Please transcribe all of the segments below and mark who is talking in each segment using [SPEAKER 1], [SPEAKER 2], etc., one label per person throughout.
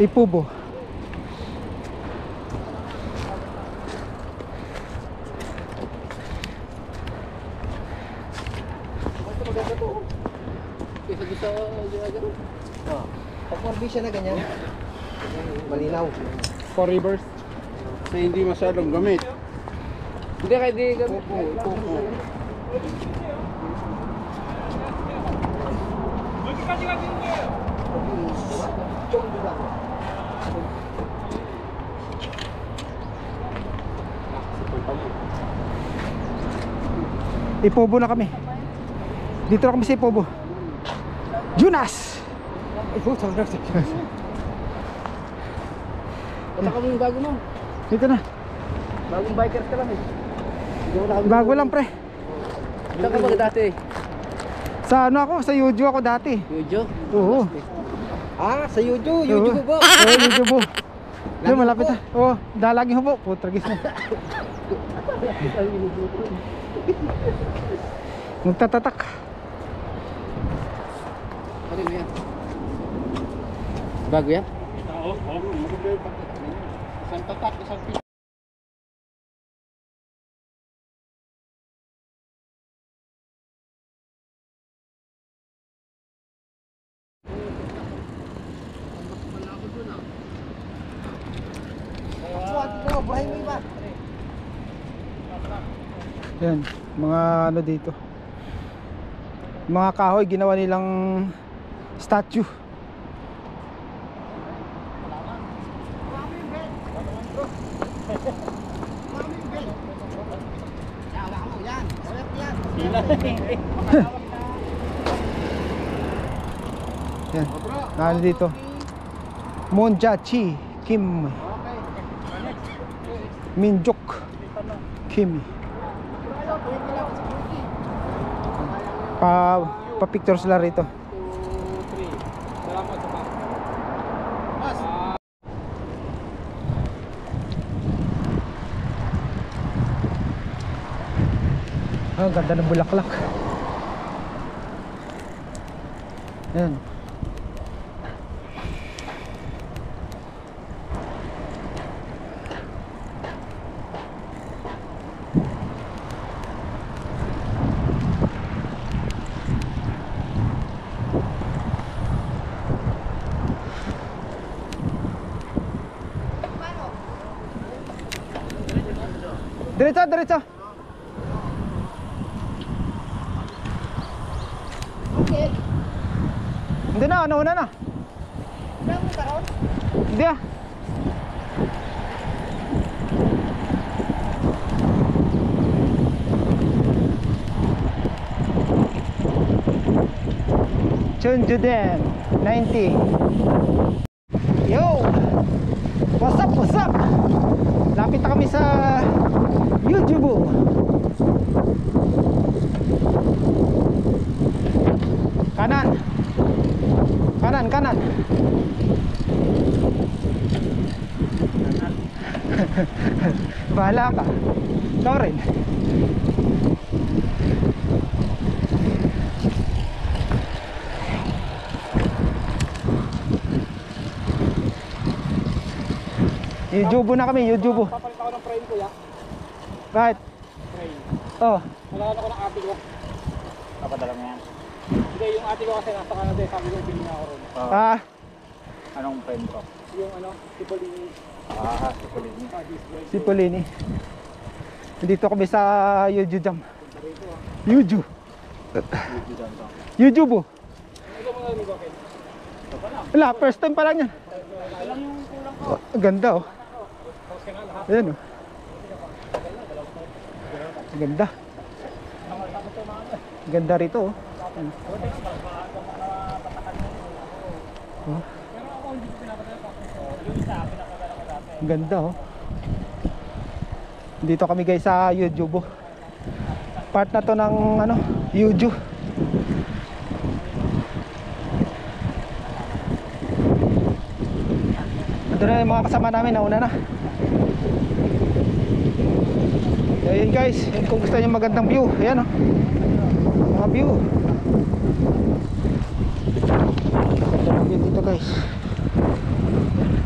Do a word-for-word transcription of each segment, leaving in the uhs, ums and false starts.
[SPEAKER 1] Ipubo.
[SPEAKER 2] Kesa doon sa ginagano.
[SPEAKER 3] Oh. Pag morbisya na ganyan, malinaw.
[SPEAKER 1] Four Rivers.
[SPEAKER 4] Kasi hindi masyadong gamit.
[SPEAKER 2] Hindi kahit di kami.
[SPEAKER 4] Opo, opo.
[SPEAKER 1] Ipubo na kami. Dito na kami sa Ipubo. Jonas!
[SPEAKER 2] Pataka mo yung bago mo.
[SPEAKER 1] Dito na.
[SPEAKER 2] Bagong bikers ka lang eh. Hindi mo nakabili.
[SPEAKER 1] Bago lang pre.
[SPEAKER 2] Saan ka ba dati?
[SPEAKER 1] Sa ano ako? Sa Yuju ako dati.
[SPEAKER 2] Yujo?
[SPEAKER 1] Oo.
[SPEAKER 3] Ah, sa Yuju,
[SPEAKER 1] Oo.
[SPEAKER 3] Yuju po.
[SPEAKER 1] Oo, Yuju po. Doon
[SPEAKER 3] Lagi
[SPEAKER 1] malapit
[SPEAKER 3] hubo.
[SPEAKER 1] na. Oo, dalaging hubo. Putragis na. Magtatatak.
[SPEAKER 2] Ano mo yan? Bago yan?
[SPEAKER 4] Oo, oo. Maganda yung pagtatak ninyo. Isang tatak, isang pito.
[SPEAKER 1] Yan, mga ano dito. Mga kahoy ginawa nilang statue. Yan, ano dito? Monjachi Kim Minjuk Kim. Pa pa picture sila rito.
[SPEAKER 4] Salamat sa Mas.
[SPEAKER 1] Oh, ganda ng bulaklak. Yan. Diretso, diretso.
[SPEAKER 3] Okay.
[SPEAKER 1] Hindi na, nauna na.
[SPEAKER 3] Wala mo karon?
[SPEAKER 1] Hindi ah. Chunjuden ninety. Yo! What's up, what's up? Lapit na kami sa Yujubu. Kanan. Kanan, kanan. Bahala ka. Ikaw rin. Yujubu na kami, Yujubu.
[SPEAKER 4] Papalit ako ng frame ko, ya.
[SPEAKER 1] Right.
[SPEAKER 4] Frame.
[SPEAKER 1] Oh,
[SPEAKER 4] Nalahan ako ng ate ko. Papadala mo yan? Hindi, yung ate ko kasi nasa Canada. Sabi ko, bilhin niya ako ron.
[SPEAKER 1] ah,
[SPEAKER 4] Anong frame ko? Yung ano, Cipollini. Ah, Cipollini. Ah, display.
[SPEAKER 1] si Polini. Dito kami sa Yuju Jam. Yuju. Yujubu.
[SPEAKER 4] Ito mga naligo, Ken. Ito pa lang.
[SPEAKER 1] Wala, first time pa lang yan.
[SPEAKER 4] Ito lang yung kulang ko.
[SPEAKER 1] Oh, ganda oh.
[SPEAKER 4] Tapos ka na lahat.
[SPEAKER 1] Ayan oh. Ganda. Ganda rito oh. Ayan. Oh.
[SPEAKER 4] Pero ako hindi ko pinapadala pa. Yung isa, pinapadala ko dati.
[SPEAKER 1] Ganda oh. Dito kami guys sa Yujubu. Part na to ng ano, Yuju. Ito na yung mga kasama namin, nauna na. Ayun guys, yun kung gusto nyo magandang view. Ayan oh. Mga view. Ganda ng view dito guys.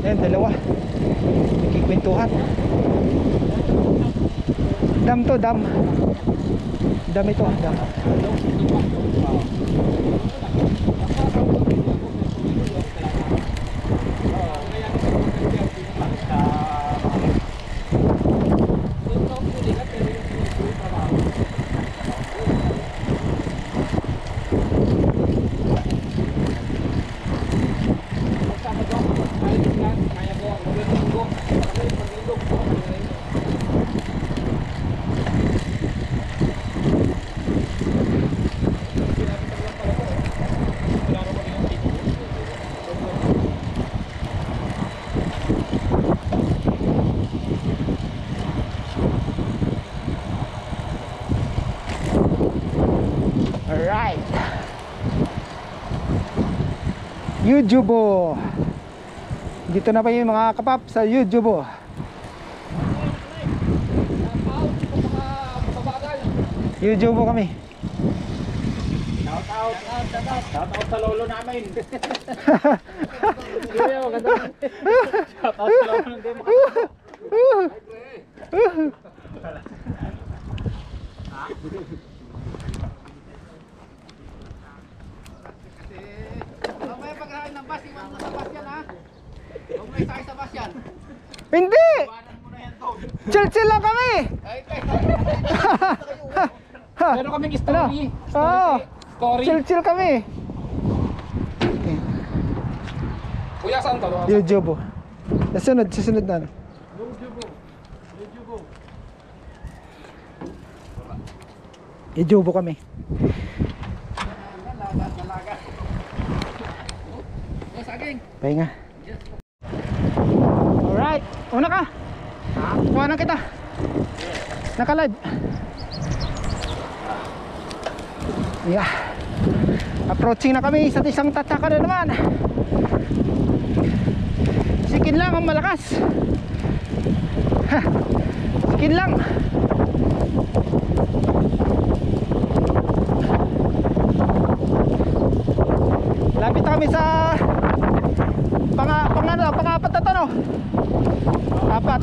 [SPEAKER 1] Ayan, dalawa. Nagkikwentuhan. Dam to, dam. Dam ito, dam. Alright. YouTube. Dito na pa yung mga kapap sa YouTube. YouTube kami.
[SPEAKER 4] Shout out. Shout out sa lolo namin. Shout out sa lolo namin.
[SPEAKER 2] Mamaya pagkain ng bus, iwan mo sa bus yan ha. Huwag mo isakay sa bus yan.
[SPEAKER 1] Hindi!
[SPEAKER 2] Iwanan mo na yan doon.
[SPEAKER 1] Chill-chill lang kami!
[SPEAKER 2] Ay, ay,
[SPEAKER 4] Meron kaming story.
[SPEAKER 1] Oo!
[SPEAKER 4] Story.
[SPEAKER 1] Chill-chill kami!
[SPEAKER 4] Kuya, saan to?
[SPEAKER 1] YouTube. Nasunod, susunod na. YouTube kami.
[SPEAKER 2] oh, saging.
[SPEAKER 1] Pahinga. Alright, una ka. Kuhanan kita. Naka-live. Yeah. Approaching na kami sa isang tataka na naman. Sikin lang ang malakas. Ha. Sikin lang. Lapit na kami sa pang pang ano, pang-apat na to, no? Apat.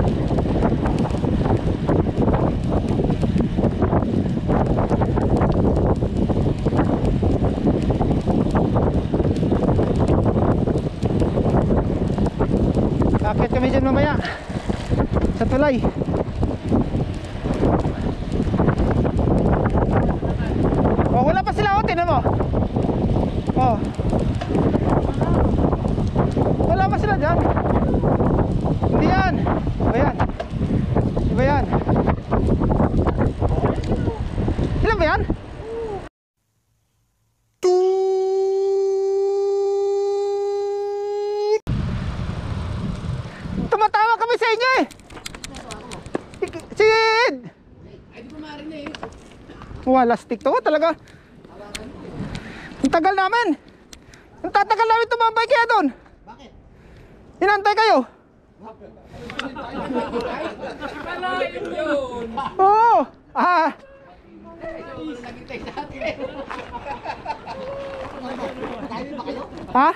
[SPEAKER 1] Akit kami dyan mamaya sa tulay. Oh, wala pa sila, oh, tinan mo. Oh. Wala pa sila dyan. Hindi yan. Iba yan. Iba yan. Ilan ba yan? Tumatawa kami sa inyo eh. Sid!
[SPEAKER 2] Ay, di ko marinig.
[SPEAKER 1] Wala stick to talaga. Ang tagal namin. Ang tatagal namin tumambay kaya doon.
[SPEAKER 2] Bakit?
[SPEAKER 1] Inantay kayo. Oo. Ah.
[SPEAKER 2] Nagintay sa atin. Kaya ba kayo?
[SPEAKER 1] Ha?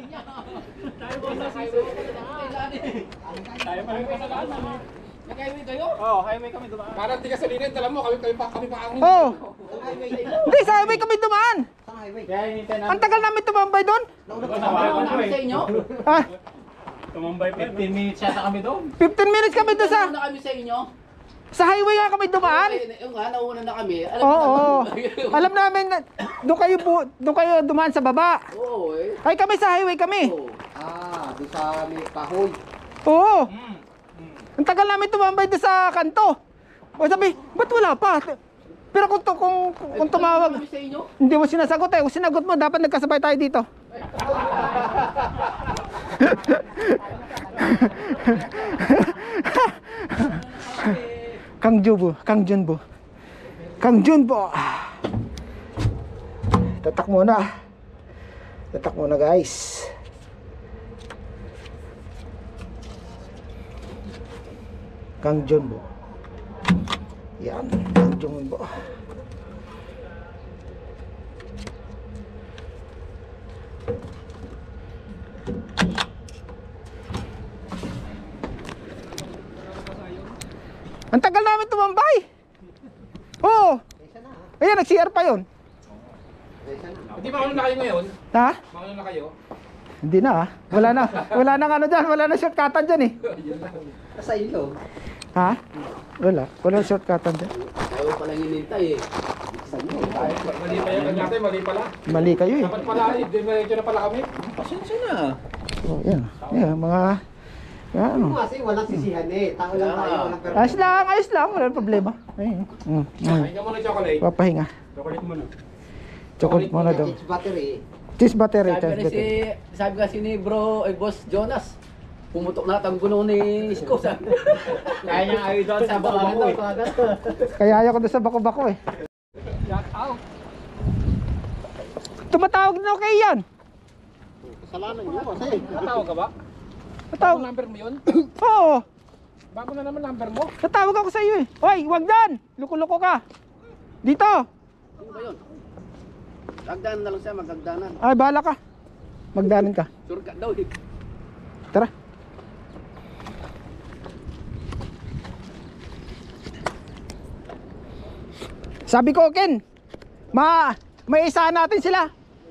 [SPEAKER 4] Tayo pa rin kasalanan.
[SPEAKER 2] Nag-highway kayo?
[SPEAKER 4] Oo, highway kami dumaan. Parang di kasalinin, alam mo, kami, kami pa kami pa ang hindi.
[SPEAKER 1] Oo.
[SPEAKER 2] Nag-highway kayo?
[SPEAKER 1] Hindi, sa highway kami dumaan.
[SPEAKER 2] Sa highway.
[SPEAKER 4] Kaya hinintay namin.
[SPEAKER 1] Ang tagal namin tumambay doon.
[SPEAKER 2] Nauna kami sa inyo?
[SPEAKER 1] Ah,
[SPEAKER 4] Tumambay fifteen minutes yata kami doon.
[SPEAKER 1] fifteen minutes kami doon sa
[SPEAKER 2] Nauna kami sa inyo?
[SPEAKER 1] sa highway nga kami dumaan.
[SPEAKER 2] Ay, yung nga, nauna na kami. Alam
[SPEAKER 1] Oo.
[SPEAKER 2] mo
[SPEAKER 1] Oo.
[SPEAKER 2] naman.
[SPEAKER 1] Alam namin na doon kayo bu- doon kayo dumaan sa baba.
[SPEAKER 2] Oo eh.
[SPEAKER 1] Ay kami sa highway kami.
[SPEAKER 2] Oo. Ah, doon sa may kahoy.
[SPEAKER 1] Oo. Ang tagal namin tumambay doon sa kanto. O sabi, ba't wala pa? Pero kung, to, kung, kung tumawag,
[SPEAKER 2] Kami sa inyo?
[SPEAKER 1] hindi mo sinasagot eh. Kung sinagot mo, dapat nagkasabay tayo dito. Kang Jubo, Kang Junbo. Kang Junbo. Tatak muna. Tatak muna guys. Kang Junbo. Yan, Kang Junbo. Ang tagal namin tumambay. Oo. Ayan, nag-C R pa yun.
[SPEAKER 4] Hindi mauna na kayo ngayon?
[SPEAKER 1] Ha?
[SPEAKER 4] Mauna na kayo?
[SPEAKER 1] Hindi na ah. Wala na. Wala na ano dyan. Wala na shortcutan dyan eh.
[SPEAKER 3] Sa ilo.
[SPEAKER 1] Ha? Wala. Wala shortcutan dyan.
[SPEAKER 2] Ayaw palang hinintay eh.
[SPEAKER 4] Mali pa yan natin, mali pala.
[SPEAKER 1] Mali kayo eh.
[SPEAKER 4] Dapat pala, eh, diretso na pala kami.
[SPEAKER 3] Pasensya na.
[SPEAKER 1] Oh, yan. Yan, mga... Yan, ano.
[SPEAKER 3] Kasi walang sisihan eh. Tao lang tayo, walang pero.
[SPEAKER 1] Ayos lang, ayos lang. Wala problema. Ayun. Mm. Mm.
[SPEAKER 4] Kain ka muna ng chocolate.
[SPEAKER 1] Papahinga.
[SPEAKER 4] Chocolate muna.
[SPEAKER 1] Chocolate muna daw.
[SPEAKER 3] Charge battery.
[SPEAKER 1] Cheese battery.
[SPEAKER 2] Sabi
[SPEAKER 1] Cheese
[SPEAKER 2] kasi,
[SPEAKER 1] battery.
[SPEAKER 2] sabi kasi ni bro, ay boss Jonas, pumutok na ang gulong ni Isko. Sabi. Kaya niya ayaw doon sa bako eh.
[SPEAKER 1] Kaya ayaw ko doon sa bako-bako eh. Tumatawag na kayo yan.
[SPEAKER 3] Kasalanan nyo kasi.
[SPEAKER 4] Natawag ka ba?
[SPEAKER 1] Natawag.
[SPEAKER 4] Ang number mo yun?
[SPEAKER 1] Oo.
[SPEAKER 4] Bago na naman number mo.
[SPEAKER 1] Natawag ako sa iyo eh. Hoy, wag dan. Luko-luko ka. Dito.
[SPEAKER 2] Ano ba yun? Hagdanan na lang siya, maghagdanan.
[SPEAKER 1] Ay, bahala ka. Magdanan ka.
[SPEAKER 2] Surga daw eh.
[SPEAKER 1] Tara. Sabi ko, Ken, ma, may isahan natin sila.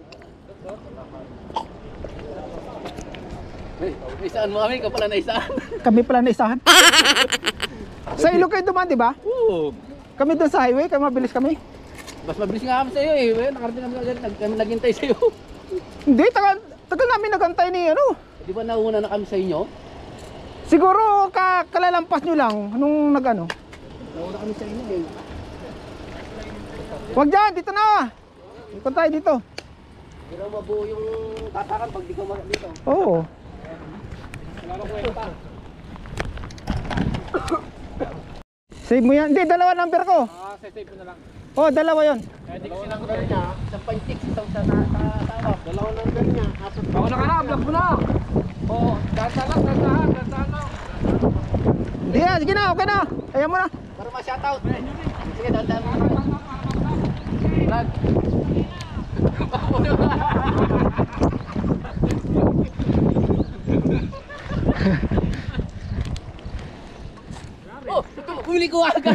[SPEAKER 2] Hey, isaan mo kami, ka pala na isaan.
[SPEAKER 1] Kami pala na isahan. Sa ilog kayo dumaan, di ba?
[SPEAKER 2] Oo.
[SPEAKER 1] Kami doon sa highway, kaya mabilis kami.
[SPEAKER 2] Mas mabilis nga kami sa'yo eh. Well, nakarating kami agad, nag, kami naghintay sa'yo.
[SPEAKER 1] Hindi, tagal, tagal namin nagantay ni ano.
[SPEAKER 2] Di ba nauna na kami sa inyo?
[SPEAKER 1] Siguro ka, kalalampas nyo lang nung nagano.
[SPEAKER 2] Nauna kami sa inyo eh.
[SPEAKER 1] Wag dyan, dito na. Ikot tayo dito.
[SPEAKER 2] Pero mabuo yung tatakan pag di ka mag dito.
[SPEAKER 1] Oo. Save mo yan. Hindi, dalawa number ko.
[SPEAKER 4] Ah, save mo na lang.
[SPEAKER 1] Oh, dalawa yon.
[SPEAKER 4] Kaya di kasi number niya.
[SPEAKER 2] Isang point six, isang sa tawa.
[SPEAKER 3] Dalawang number niya. Apat.
[SPEAKER 4] Bago na ka na, vlog mo na. Oo, dansa lang, dansahan, dansahan lang.
[SPEAKER 1] Hindi yan, sige na, okay na. Ayaw mo na.
[SPEAKER 2] Para ma-shoutout. Sige, dandan mo. Vlog. Oh, ito, huli ko agad.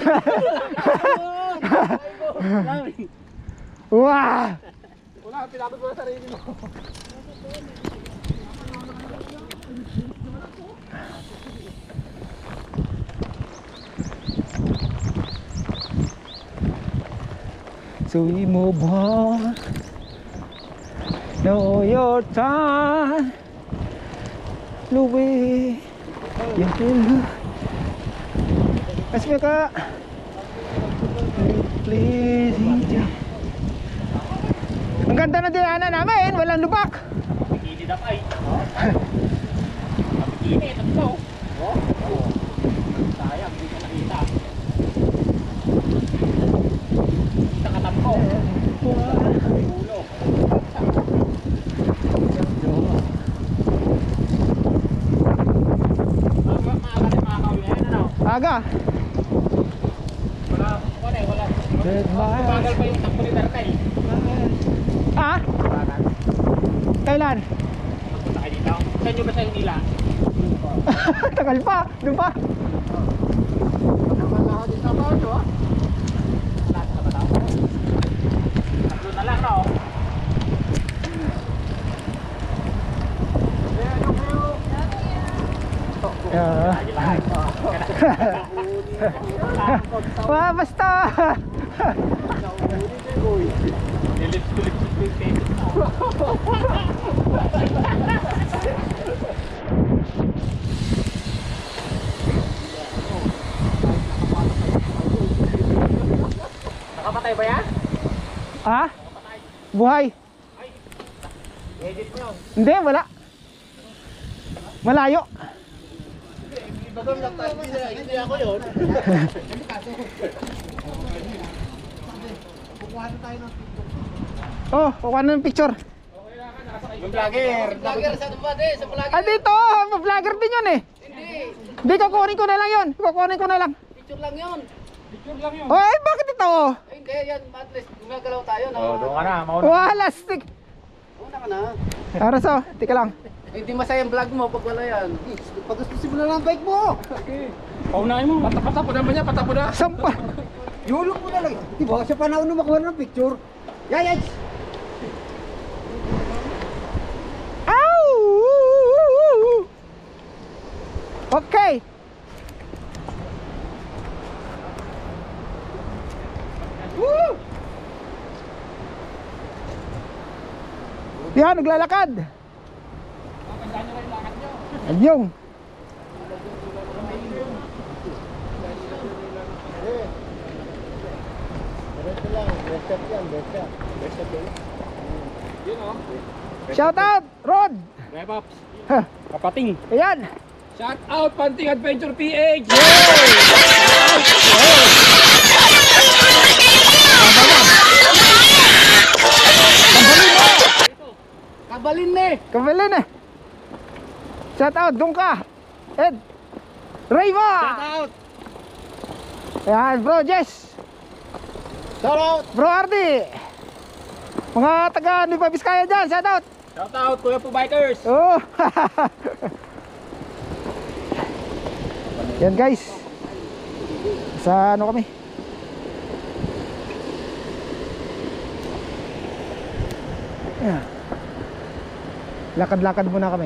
[SPEAKER 1] Wah!
[SPEAKER 4] Wala, pinakot mo na sarili mo.
[SPEAKER 1] So we move on. Know your time. Louis. You feel. Kasi ka. Please. Ang ganda ng dinaanan namin. Walang lubak.
[SPEAKER 4] Hindi na pa eh. Hindi, ito po. Sayang, hindi ka nakita. Kita ka tampo. Ulo. Maaga na makakawin na yan, ano?
[SPEAKER 1] Aga.
[SPEAKER 4] Wala, wala eh, wala. Bagal pa yung takbo ni Darkay.
[SPEAKER 1] Ah? Kailan?
[SPEAKER 4] Punta kayo dito. Saan nyo ba sa nila?
[SPEAKER 1] Tagal pa. Doon pa.
[SPEAKER 4] Tatlo na lang, no?
[SPEAKER 1] Yeah. Wah, basta.
[SPEAKER 4] Nakapatay ba yan?
[SPEAKER 1] Ah? Buhay.
[SPEAKER 4] Edit mo yun.
[SPEAKER 1] Hindi, wala. Malayo.
[SPEAKER 3] Hindi ako yun.
[SPEAKER 1] Oh, kukuha na ng picture.
[SPEAKER 4] Yung vlogger.
[SPEAKER 2] Vlogger sa Dumade, sa vlogger.
[SPEAKER 1] Ah, dito. Vlogger din yun eh.
[SPEAKER 2] Hindi,
[SPEAKER 1] Hindi, kukunin ko na lang yun. Kukunin ko na lang.
[SPEAKER 2] picture lang yun.
[SPEAKER 4] Picture lang yun.
[SPEAKER 1] Oh, eh, bakit ito?
[SPEAKER 2] Ay, hindi, yan, at least gumagalaw tayo. No?
[SPEAKER 4] Oh, doon ka na. Mauna.
[SPEAKER 1] Wah, lastik.
[SPEAKER 2] Una ka na.
[SPEAKER 1] Araso, tika lang.
[SPEAKER 2] Hindi masaya ang vlog mo pag wala yan.
[SPEAKER 3] Pag-gustusin mo na lang ang bike mo.
[SPEAKER 4] Paunahin mo. Patapa na ba niya? Patapa na.
[SPEAKER 1] Sampa.
[SPEAKER 3] Yulog mo na lang. Di ba? Sa panahon na makuha ng picture. Yan, yan.
[SPEAKER 1] Ow! Okay.
[SPEAKER 3] Woo!
[SPEAKER 1] Yan, naglalakad. Anyong.
[SPEAKER 3] Diretso lang. Best shot yan. Best shot. Best shot yan.
[SPEAKER 4] Yun o.
[SPEAKER 1] Shout out, Rod.
[SPEAKER 4] Kaya Paps.
[SPEAKER 1] Huh.
[SPEAKER 4] Kapating.
[SPEAKER 1] Ayan.
[SPEAKER 4] Shout out Panting Adventure P H.
[SPEAKER 2] Kabalin na eh.
[SPEAKER 1] Kabalin eh. Shout out, doon ka. Ed. Rayma.
[SPEAKER 4] Shout out.
[SPEAKER 1] Ayan, bro Jess.
[SPEAKER 3] Shout out!
[SPEAKER 1] Bro Ardi. Mga taga Nueva Vizcaya dyan, shout out.
[SPEAKER 4] Shout out Kuya Po Bikers.
[SPEAKER 1] Oh. Yan guys. Sa ano kami? Ayan. Lakad-lakad muna kami.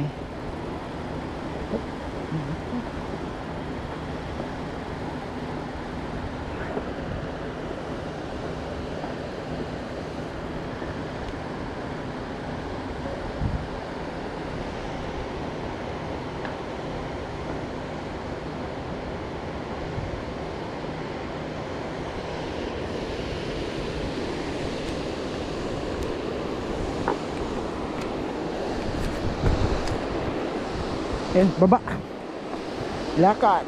[SPEAKER 1] Ayan, baba. Lakad.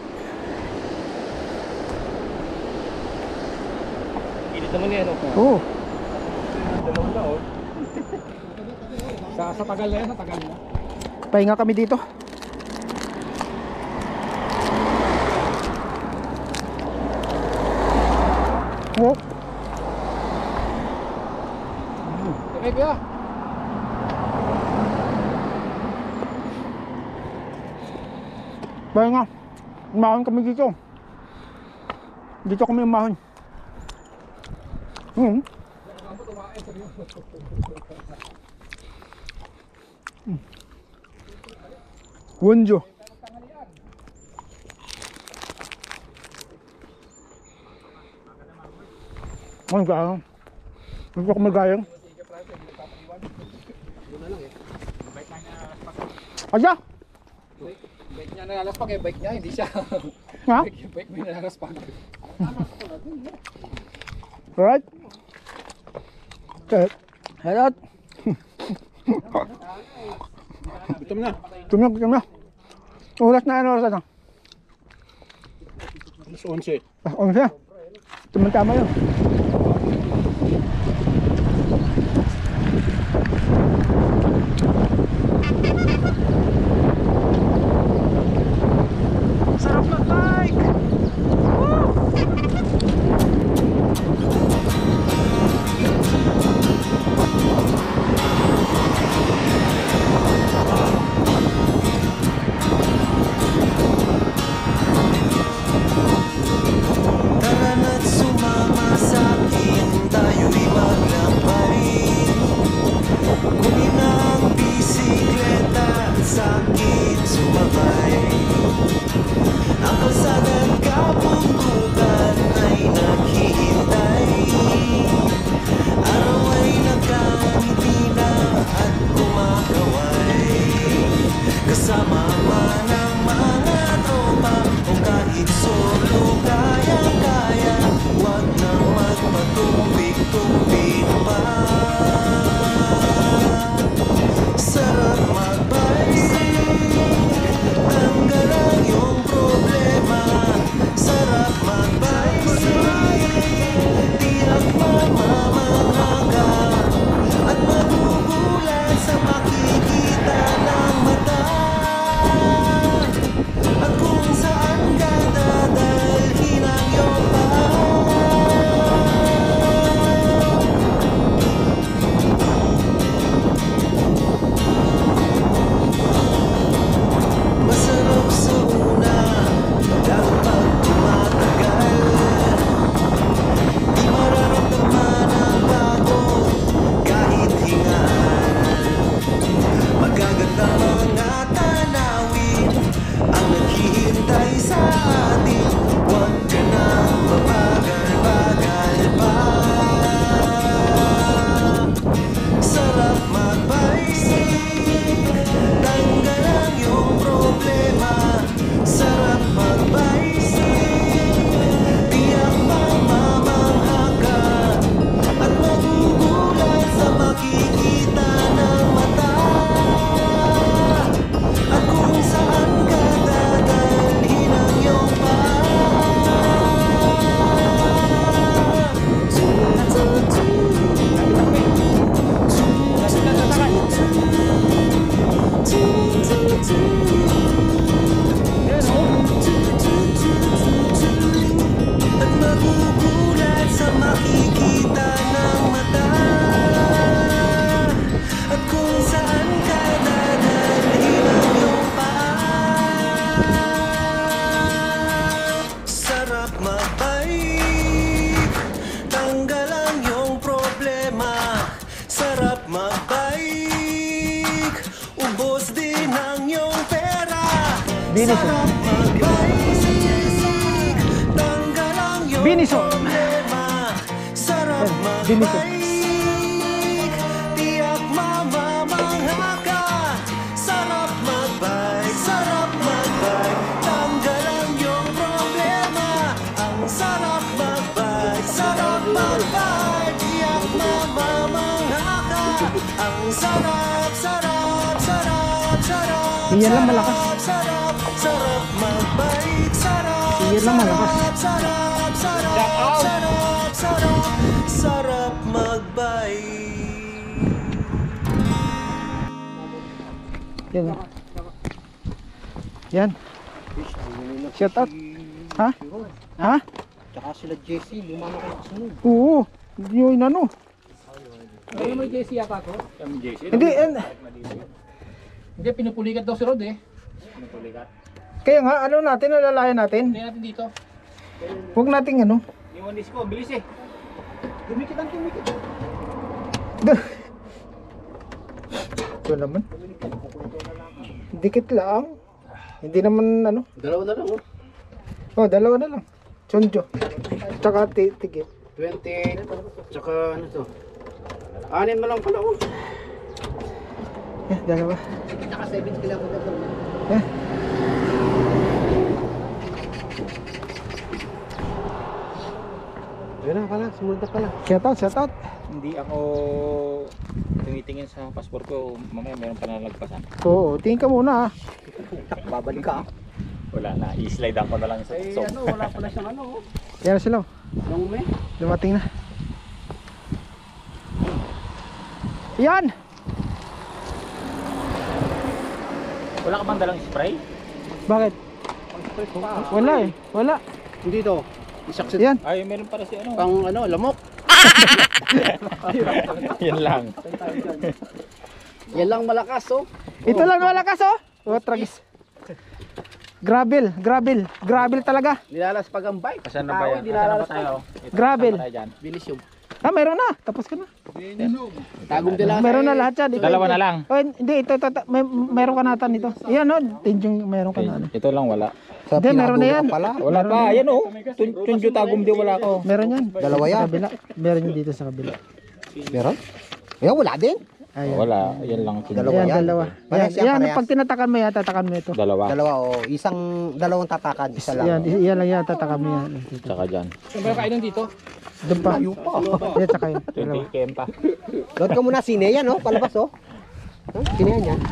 [SPEAKER 4] Init naman yan.
[SPEAKER 1] Oh.
[SPEAKER 4] Dalawang taon. Sa, sa tagal na yan, sa tagal na.
[SPEAKER 1] Pahinga kami dito. Oh.
[SPEAKER 4] Okay kuya.
[SPEAKER 1] Pahinga. Umahon kami dito. Dito kami umahon. Hmm. Wonjo. Ang gayang. Hindi ako magayang. Aja!
[SPEAKER 4] Bike niya nalalaspag eh. Bike niya, hindi siya.
[SPEAKER 1] Ha?
[SPEAKER 4] Bike, bike may nalalaspag.
[SPEAKER 1] Alright. Okay. Head out.
[SPEAKER 4] Ito mo na.
[SPEAKER 1] Tumyak, tumyak. Oras na, ano oras na?
[SPEAKER 4] Alas onse.
[SPEAKER 1] Ah, oras na. Tumantama yun. Sarap mag-bike! Woo!
[SPEAKER 5] Tara na't sumama sa
[SPEAKER 1] Biniso. Biniso. Yan, Biniso.
[SPEAKER 5] Tiyak mamamangha ka. Sarap magbike, sarap magbike. Tanggal ang iyong problema. Ang sarap magbike, sarap magbike. Tiyak mamamangha ka. Ang sarap, sarap, sarap, sarap.
[SPEAKER 1] Iyan lang malakas.
[SPEAKER 5] Sarap, sarap magbike, sarap.
[SPEAKER 1] Iyan lang malakas.
[SPEAKER 5] Sarap, sarap, sarap, sarap, sarap magbike.
[SPEAKER 1] Yan. Yan. Shout out. Ha? Ha?
[SPEAKER 3] Tsaka sila Jesse, lumama kayo kasunod.
[SPEAKER 1] Oo. Hindi yun inano.
[SPEAKER 4] Ano may J C yata to? Yung J C?
[SPEAKER 1] Hindi. En,
[SPEAKER 4] Hindi, pinupulikat daw si Rod eh.
[SPEAKER 1] kaya nga, ano natin, alalayan natin.
[SPEAKER 4] Hindi natin dito.
[SPEAKER 1] Huwag nating ano.
[SPEAKER 4] Yung one ko, bilis eh.
[SPEAKER 3] Dumikit ang dumikit.
[SPEAKER 1] Ito naman. Dikit lang. Hindi naman ano.
[SPEAKER 2] Dalawa na lang, oh.
[SPEAKER 1] Oh, dalawa na lang. Chonjo. Tsaka ti- tigit.
[SPEAKER 2] twenty, tsaka ano to? Anin mo lang pala, oh.
[SPEAKER 1] Eh, dalawa.
[SPEAKER 3] Tsaka seven kilometers lang.
[SPEAKER 1] Eh.
[SPEAKER 3] Ayun na pala, sumunod na pala.
[SPEAKER 1] Shout out, shout out.
[SPEAKER 4] Hindi ako tumitingin sa passport ko. Mamaya meron pa nalagpasan.
[SPEAKER 1] Oo, tingin ka muna ah.
[SPEAKER 3] Babalik ka.
[SPEAKER 4] Wala na. I-slide ako na lang sa
[SPEAKER 2] Eh,
[SPEAKER 4] so.
[SPEAKER 2] ano, wala pala siyang ano, oh.
[SPEAKER 1] Yan na sila. oh.
[SPEAKER 2] Nung may.
[SPEAKER 1] Dumating na. Yan!
[SPEAKER 4] Wala ka bang dalang spray?
[SPEAKER 1] Bakit? Wala eh. Wala.
[SPEAKER 2] Hindi to. Isaksit.
[SPEAKER 1] Yan.
[SPEAKER 4] Ay, meron para si ano.
[SPEAKER 2] Pang ano, lamok.
[SPEAKER 4] Yan lang.
[SPEAKER 2] Yan lang malakas, oh.
[SPEAKER 1] Ito lang malakas oh. Oh, tragis. Gravel, gravel, gravel talaga.
[SPEAKER 2] Nilalas pag ang bike.
[SPEAKER 4] Asan na ba yan? Asan na ba
[SPEAKER 2] Dinalalas
[SPEAKER 4] tayo? Ito,
[SPEAKER 1] Gravel.
[SPEAKER 4] saan ba tayo dyan?
[SPEAKER 2] Bilis yung.
[SPEAKER 1] Ah, meron na. Tapos ka na.
[SPEAKER 2] Tagong dilas.
[SPEAKER 1] Meron na lahat yan. Ito,
[SPEAKER 4] Dalawa
[SPEAKER 1] ito.
[SPEAKER 4] na lang.
[SPEAKER 1] Oh, hindi, ito, ito, ito. May, meron ka natan dito. Yan oh, tinjong meron ka na. ano.
[SPEAKER 4] Ito lang wala.
[SPEAKER 1] Hindi, meron na yan.
[SPEAKER 4] Wala pa. Ayan oh. Tun- Tunjo tagum di wala ko.
[SPEAKER 1] Meron yan.
[SPEAKER 3] Dalawa
[SPEAKER 1] Sa
[SPEAKER 3] yan.
[SPEAKER 1] kabila. Meron yan dito sa kabila.
[SPEAKER 3] Meron? Ayan, wala din.
[SPEAKER 1] Ayan.
[SPEAKER 4] Wala. Yan lang. tunjo.
[SPEAKER 3] Dalawa
[SPEAKER 1] Ayan,
[SPEAKER 3] yan.
[SPEAKER 1] dalawa.
[SPEAKER 3] Parehas
[SPEAKER 1] Yan,
[SPEAKER 3] yan,
[SPEAKER 1] yan,
[SPEAKER 3] parehas.
[SPEAKER 1] pag tinatakan mo yan, tatakan mo ito.
[SPEAKER 4] Dalawa.
[SPEAKER 3] Dalawa, oh. Isang, dalawang tatakan. Isa lang.
[SPEAKER 1] Yan, yan lang yan, tatakan mo yan.
[SPEAKER 4] Tsaka dyan.
[SPEAKER 2] Saan ba kainan dito?
[SPEAKER 1] Doon pa.
[SPEAKER 3] Layo pa.
[SPEAKER 1] Yan, tsaka yun.
[SPEAKER 4] twenty
[SPEAKER 1] Dalawa.
[SPEAKER 4] km pa.
[SPEAKER 3] Load ka muna sine yan, oh. Palabas, oh. Huh? Sine yan yan.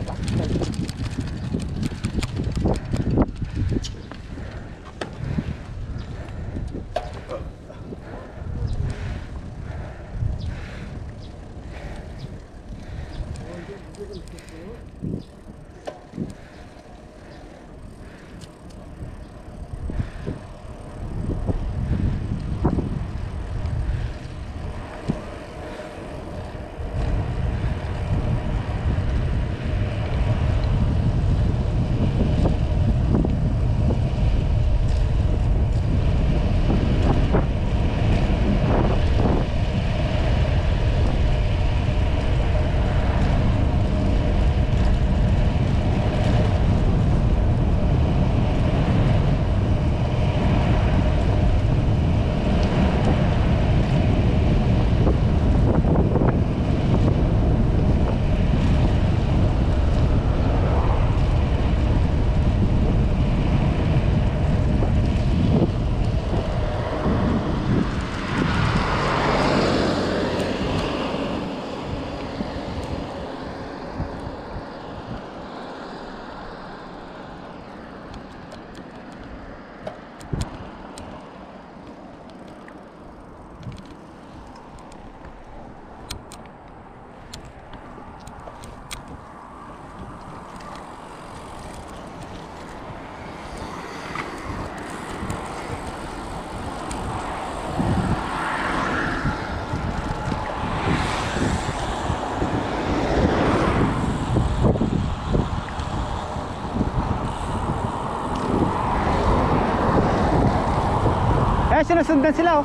[SPEAKER 1] Eh, sinusundan sila oh.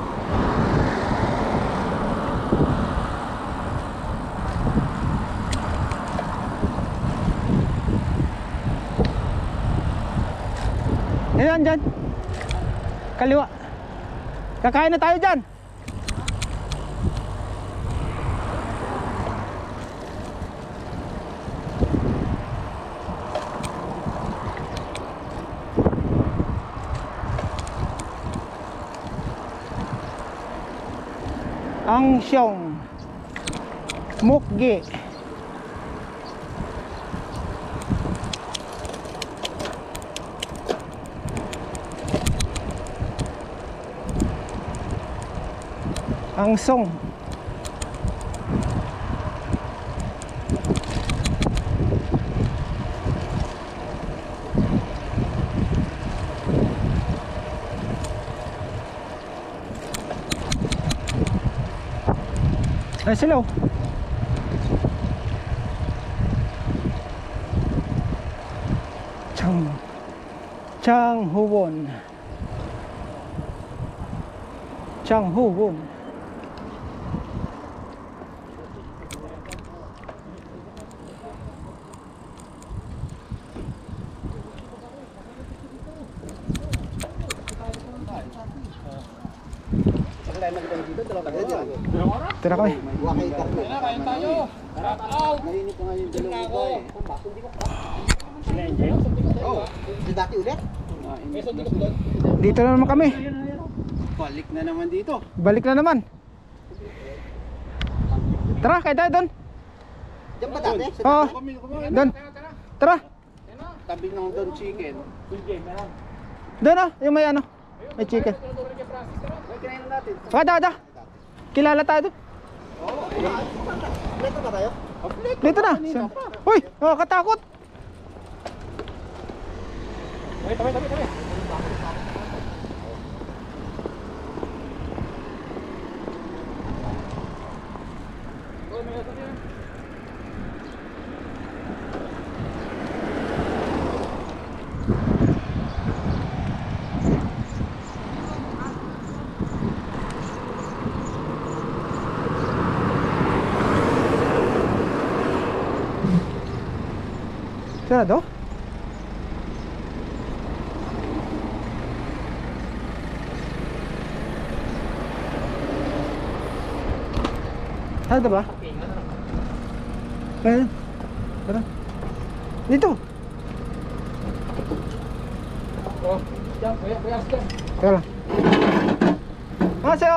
[SPEAKER 1] Ayan, dyan. Kaliwa. Kakain na tayo dyan. Ang siyong Mukgi. Ang song. Ay sila oh. Chang Chang Huwon. Chang Huwon. Tira kami.
[SPEAKER 3] Wakay tatlo.
[SPEAKER 4] Kain tayo.
[SPEAKER 3] Narinig ko nga yung dalawa ko eh. Oh, si dati ulit?
[SPEAKER 1] Dito na naman kami.
[SPEAKER 3] Balik na naman dito.
[SPEAKER 1] Balik na naman. Tara, kain tayo doon.
[SPEAKER 3] Diyan ba dati? Sa
[SPEAKER 1] Oo. Doon. Tara.
[SPEAKER 3] tabi ng Don Chicken.
[SPEAKER 1] Doon oh, yung may ano. May chicken.
[SPEAKER 3] Ay, kinain na natin.
[SPEAKER 1] Kada, kada. Kilala tayo doon.
[SPEAKER 3] Dito ba tayo?
[SPEAKER 1] Dito na. Uy, oh, katakot.
[SPEAKER 4] Tabi, tabi, tabi, tabi.
[SPEAKER 1] Sarado? Sarado ba? Ayan. Tara. Dito.
[SPEAKER 4] Oh, yan, kuya, kuya, kuya.
[SPEAKER 1] Tara. Ah, siya.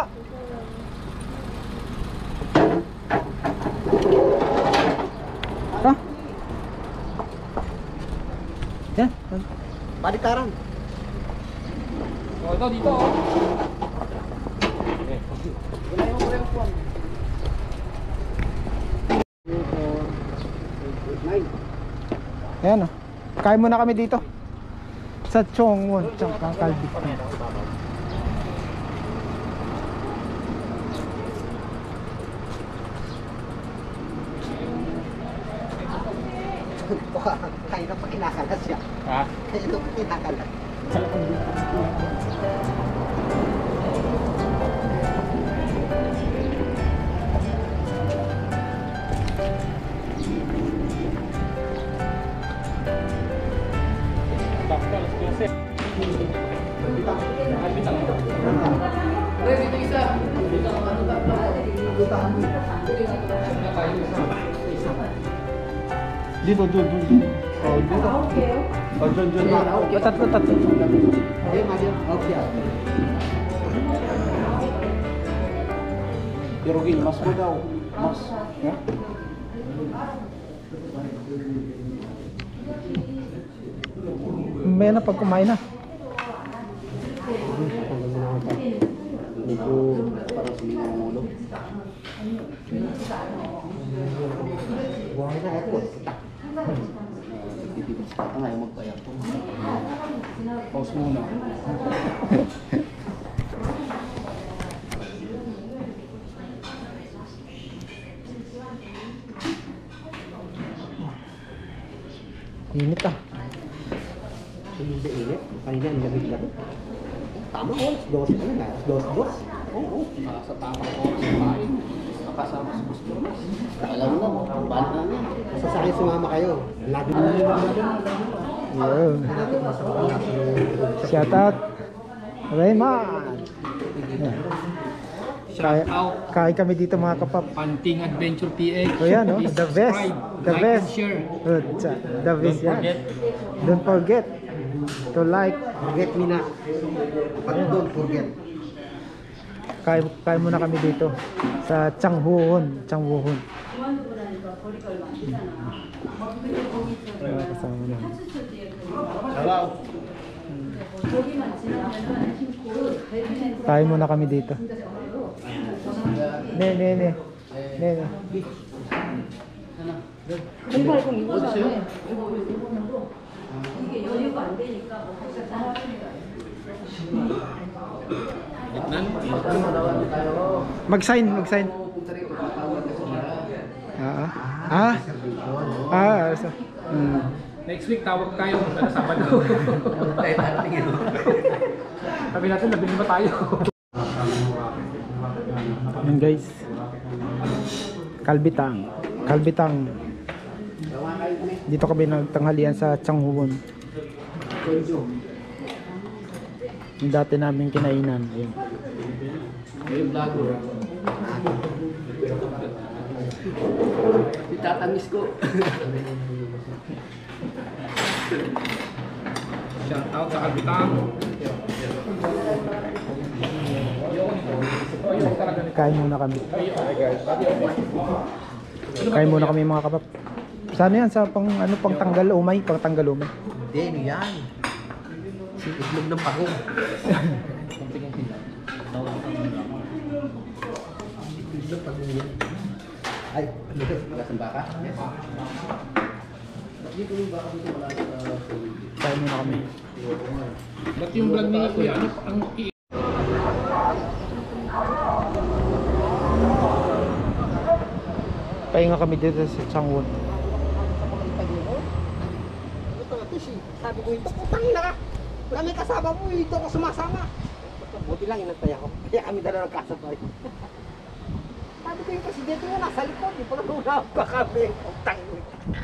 [SPEAKER 1] Ha? Yan.
[SPEAKER 3] Palikaran.
[SPEAKER 4] Oh, ito, dito, oh.
[SPEAKER 1] Ayan o. Kain muna kami dito. Sa Chongwon, tsaka Kalbi.
[SPEAKER 3] Kaya na pa kinakalas siya.
[SPEAKER 4] Ha?
[SPEAKER 3] Kaya na pa kinakalas.
[SPEAKER 4] Bakit alas twelve?
[SPEAKER 2] Pre, dito isa. Dito ang ano tatlo.
[SPEAKER 1] Dito, dito, dito. Oh, dito. Oh, dyan, dyan. Oh, tatlo, tatlo.
[SPEAKER 3] Ayun, ayun. Okay.
[SPEAKER 1] Pero gin, mas mo daw. Mas. Yeah? May na pag kumain na.
[SPEAKER 3] Hindi ko parang siling ng ulo. Buhay na airport.
[SPEAKER 2] Titipid sa kata ngayon magbayad po.
[SPEAKER 1] Pause muna. Init ah.
[SPEAKER 3] Hindi init. Kanina ang lamig lang. Tama ko. Dos ano na. Dos dos.
[SPEAKER 2] Oo, sa tamang oras sa kain. Nakasama sa gusto mo. Alam mo na, balik na niya.
[SPEAKER 3] Basta sa akin sumama kayo. Lagi mo nyo naman.
[SPEAKER 1] Yeah.
[SPEAKER 3] Natin masama.
[SPEAKER 1] Shout out. Raymond. Yan. Kaya, kain kami dito mga kapap.
[SPEAKER 4] Panting Adventure P H.
[SPEAKER 1] O yan, no?
[SPEAKER 4] Please
[SPEAKER 1] The best.
[SPEAKER 4] subscribe,
[SPEAKER 1] The
[SPEAKER 4] like
[SPEAKER 1] best.
[SPEAKER 4] and share.
[SPEAKER 1] Good. The best
[SPEAKER 4] Don't
[SPEAKER 1] yan.
[SPEAKER 4] forget.
[SPEAKER 1] Don't forget to like.
[SPEAKER 3] Forget me not. But don't forget.
[SPEAKER 1] Kain, kain muna kami dito sa Changhuhon. Changhuhon. Ayan, kasama na. Kain muna kami dito. Ne, ne, ne. Ne, ne. Mag-sign, mag-sign. Ah, ah. Ah, ah. Hmm.
[SPEAKER 4] Next week tawag tayo sa Sabado. Sabi natin nabili ba tayo?
[SPEAKER 1] Yan guys. Kalbitang. Kalbitang. Dito kami nagtanghalian sa Changhuhon. Yung dati namin kinainan. Ayun.
[SPEAKER 2] Yung vlogger. Itatamis ko.
[SPEAKER 4] Shout out sa Kalbitang.
[SPEAKER 1] Kain muna kami. Kain muna kami mga kapap. Sana yan sa pang ano pang tanggal umay, pang tanggal umay.
[SPEAKER 3] Hindi, ano yan? Itlog ng pahong. Itlog ng pahong yan. Ay, ano ito?
[SPEAKER 2] Lasang baka? Yes. Dito yung baka dito wala sa
[SPEAKER 1] Kain muna kami.
[SPEAKER 4] Ba't yung vlog ni Kuya? Ano ang
[SPEAKER 1] Pahinga kami dito sa Changhuhon.
[SPEAKER 3] Sabi ko ito, putang ina ka. Kami kasama mo, ito ako sumasama. Buti lang inantay ako. Kaya kami dalawa nagkasabay. Sabi ko yung presidente mo nasa likod, di pala nunawag ka kami. Putang ina.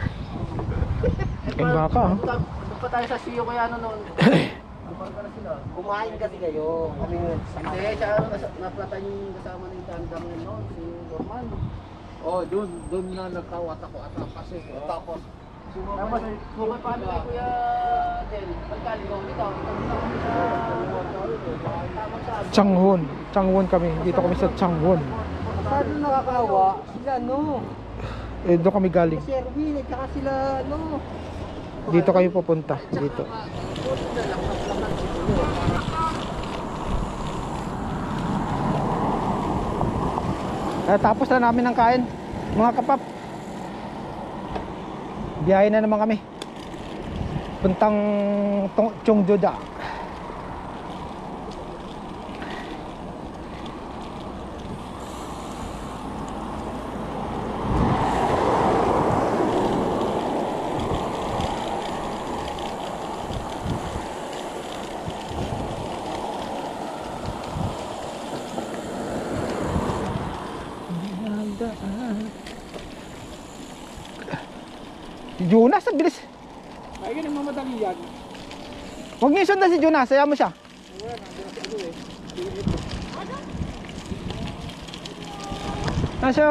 [SPEAKER 1] Kain baka ah.
[SPEAKER 2] Doon pa tayo sa C E O kaya ano noon.
[SPEAKER 3] Kumain kasi kayo. Kami
[SPEAKER 2] Hindi, siya ano, nas- naplatan yung kasama ng tandang noon, si Norman.
[SPEAKER 4] Oh, doon doon na nagkawata-wata kasi tapos
[SPEAKER 2] Tapos, kung paano kay Kuya Del, pagkaligaw nito, tamang sabi.
[SPEAKER 1] Changhuhon. Changhuhon kami. Dito kami sa Changhuhon.
[SPEAKER 3] Paano nakakawa? Sila no?
[SPEAKER 1] Eh, doon kami galing.
[SPEAKER 3] Si Erwin, at saka sila no?
[SPEAKER 1] Dito kayo pupunta. Dito. Eh, tapos na namin ang kain. Mga kapap. Biyahe na naman kami. Puntang Cheongjuda. Si Jonas, ang bilis.
[SPEAKER 4] ay ganun mamadali yan.
[SPEAKER 1] Huwag niyo sundan si Jonas, saya mo siya. Nasyo.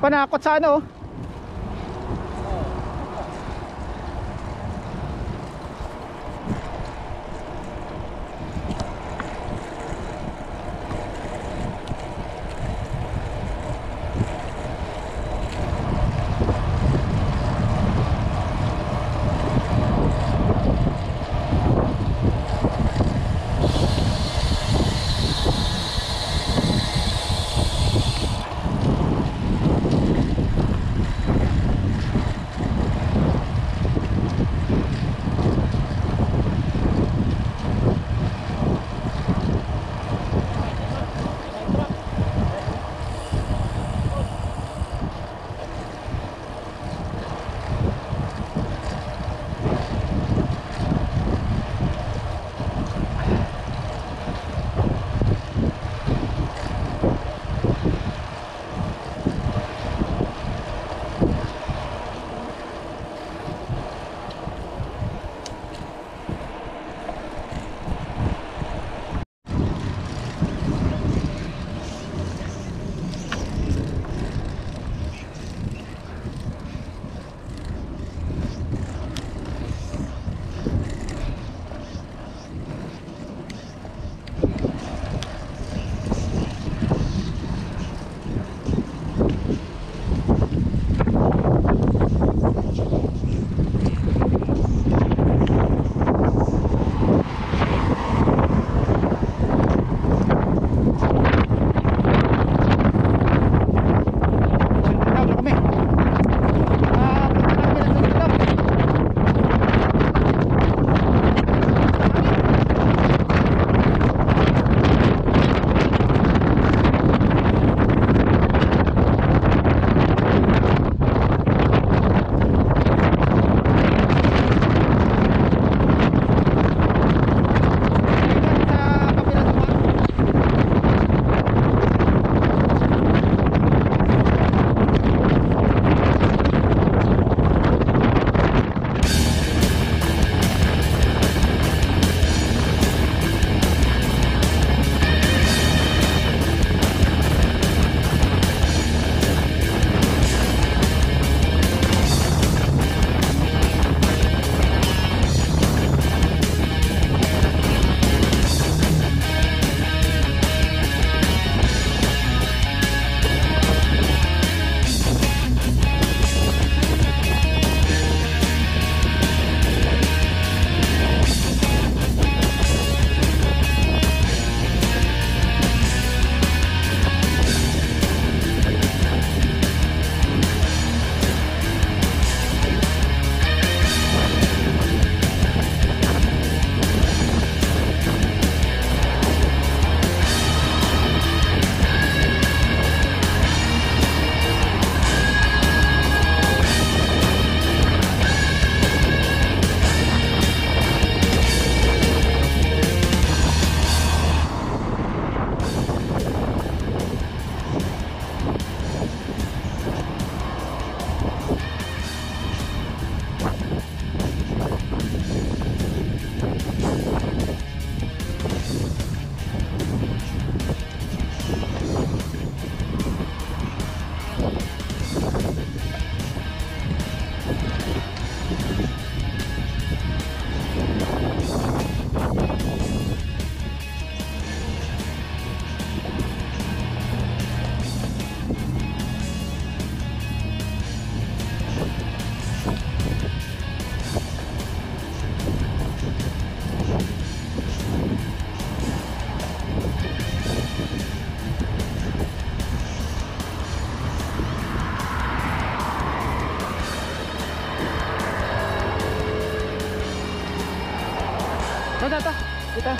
[SPEAKER 1] panakot sa ano.
[SPEAKER 4] Ito, ito. Kita.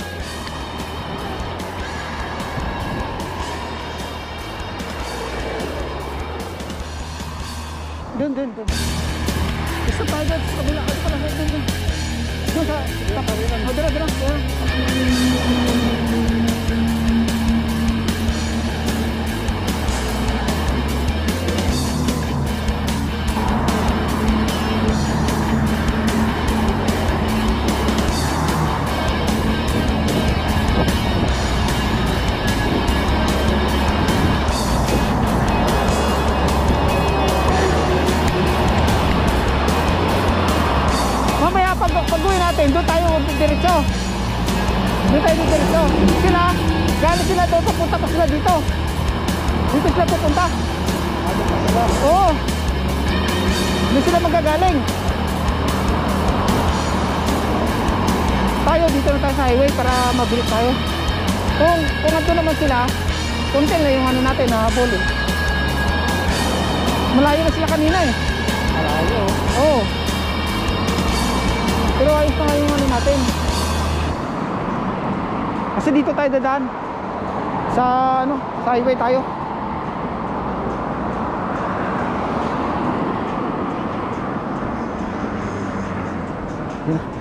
[SPEAKER 1] Doon, doon, doon. Isa tayo doon. Sa kabila. Ano pala? Doon, doon. Doon sa... O, dira, dira. Mamaya pag pag-uwi natin, doon tayo diretso. Doon tayo diretso. Sila, galing sila doon, papunta pa sila dito. Dito sila pupunta. Oo. Doon sila magagaling. Tayo dito na tayo sa highway para mabilis tayo. Kung kung nandun naman sila, konti na yung ano natin na habulin. Malayo na sila kanina eh.
[SPEAKER 4] Malayo.
[SPEAKER 1] Oo. Pero ayos na nga yung ano natin. Kasi dito tayo dadaan. Sa ano, sa highway tayo. Yun na.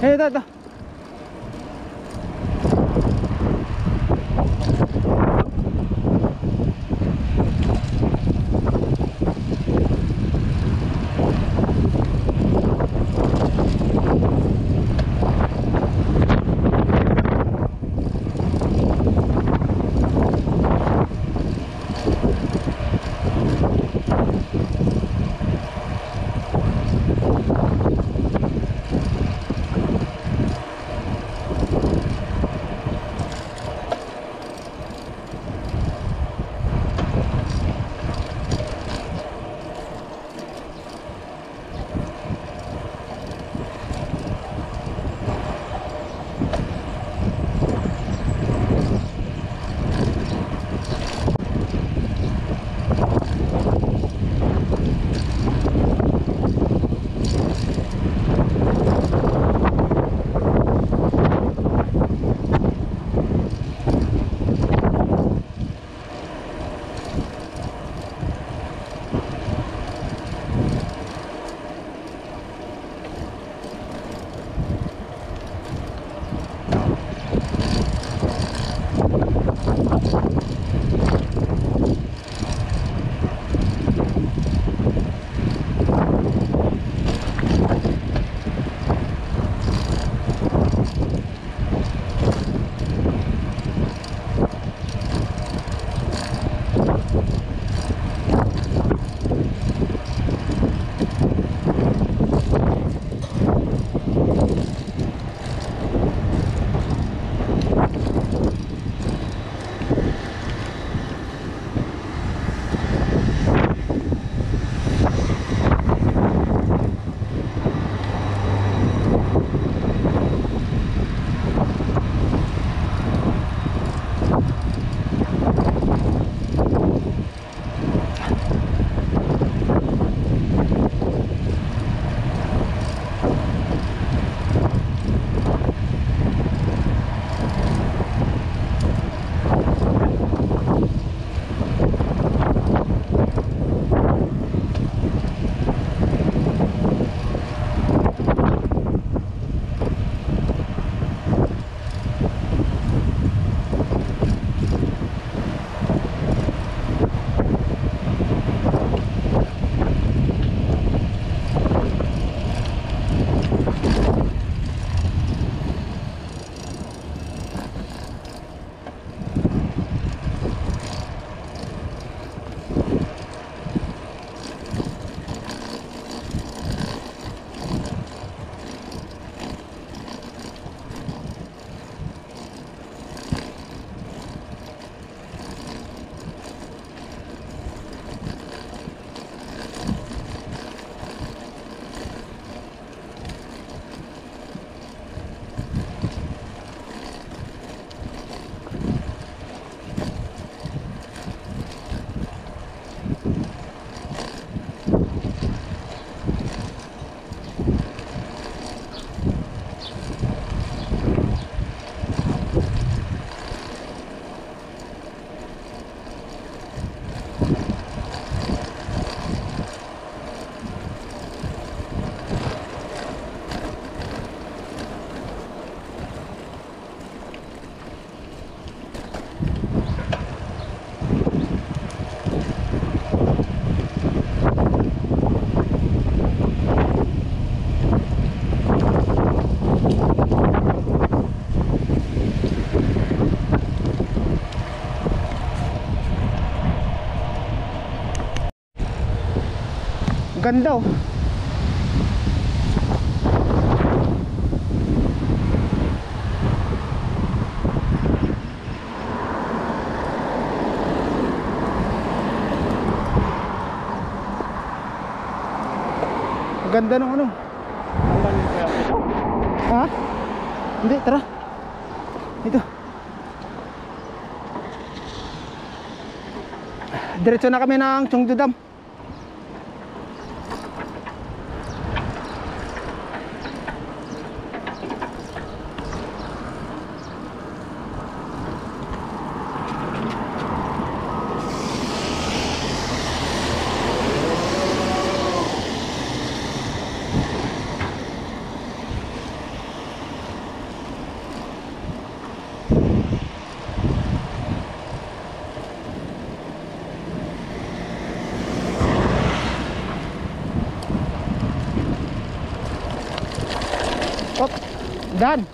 [SPEAKER 1] Eh, ito, ito. Ganda oh. Ganda ng ano. Ha? Hindi, tara. Ito. Diretso na kami ng Cheongju Dam. Hop. Dan.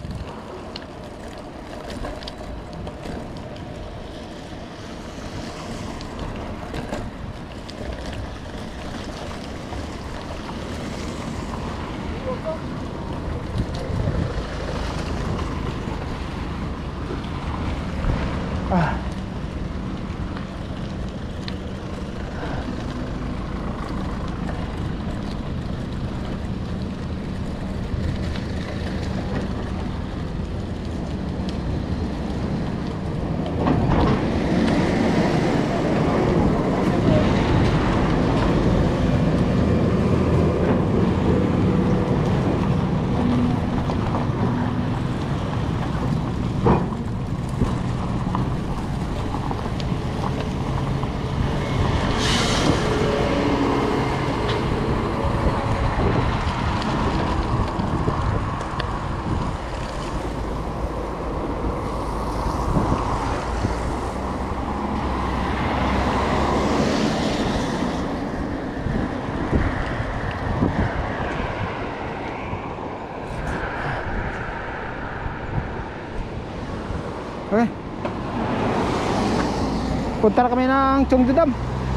[SPEAKER 1] Ah. Okay. Punta na kami ng Cheongju Dam.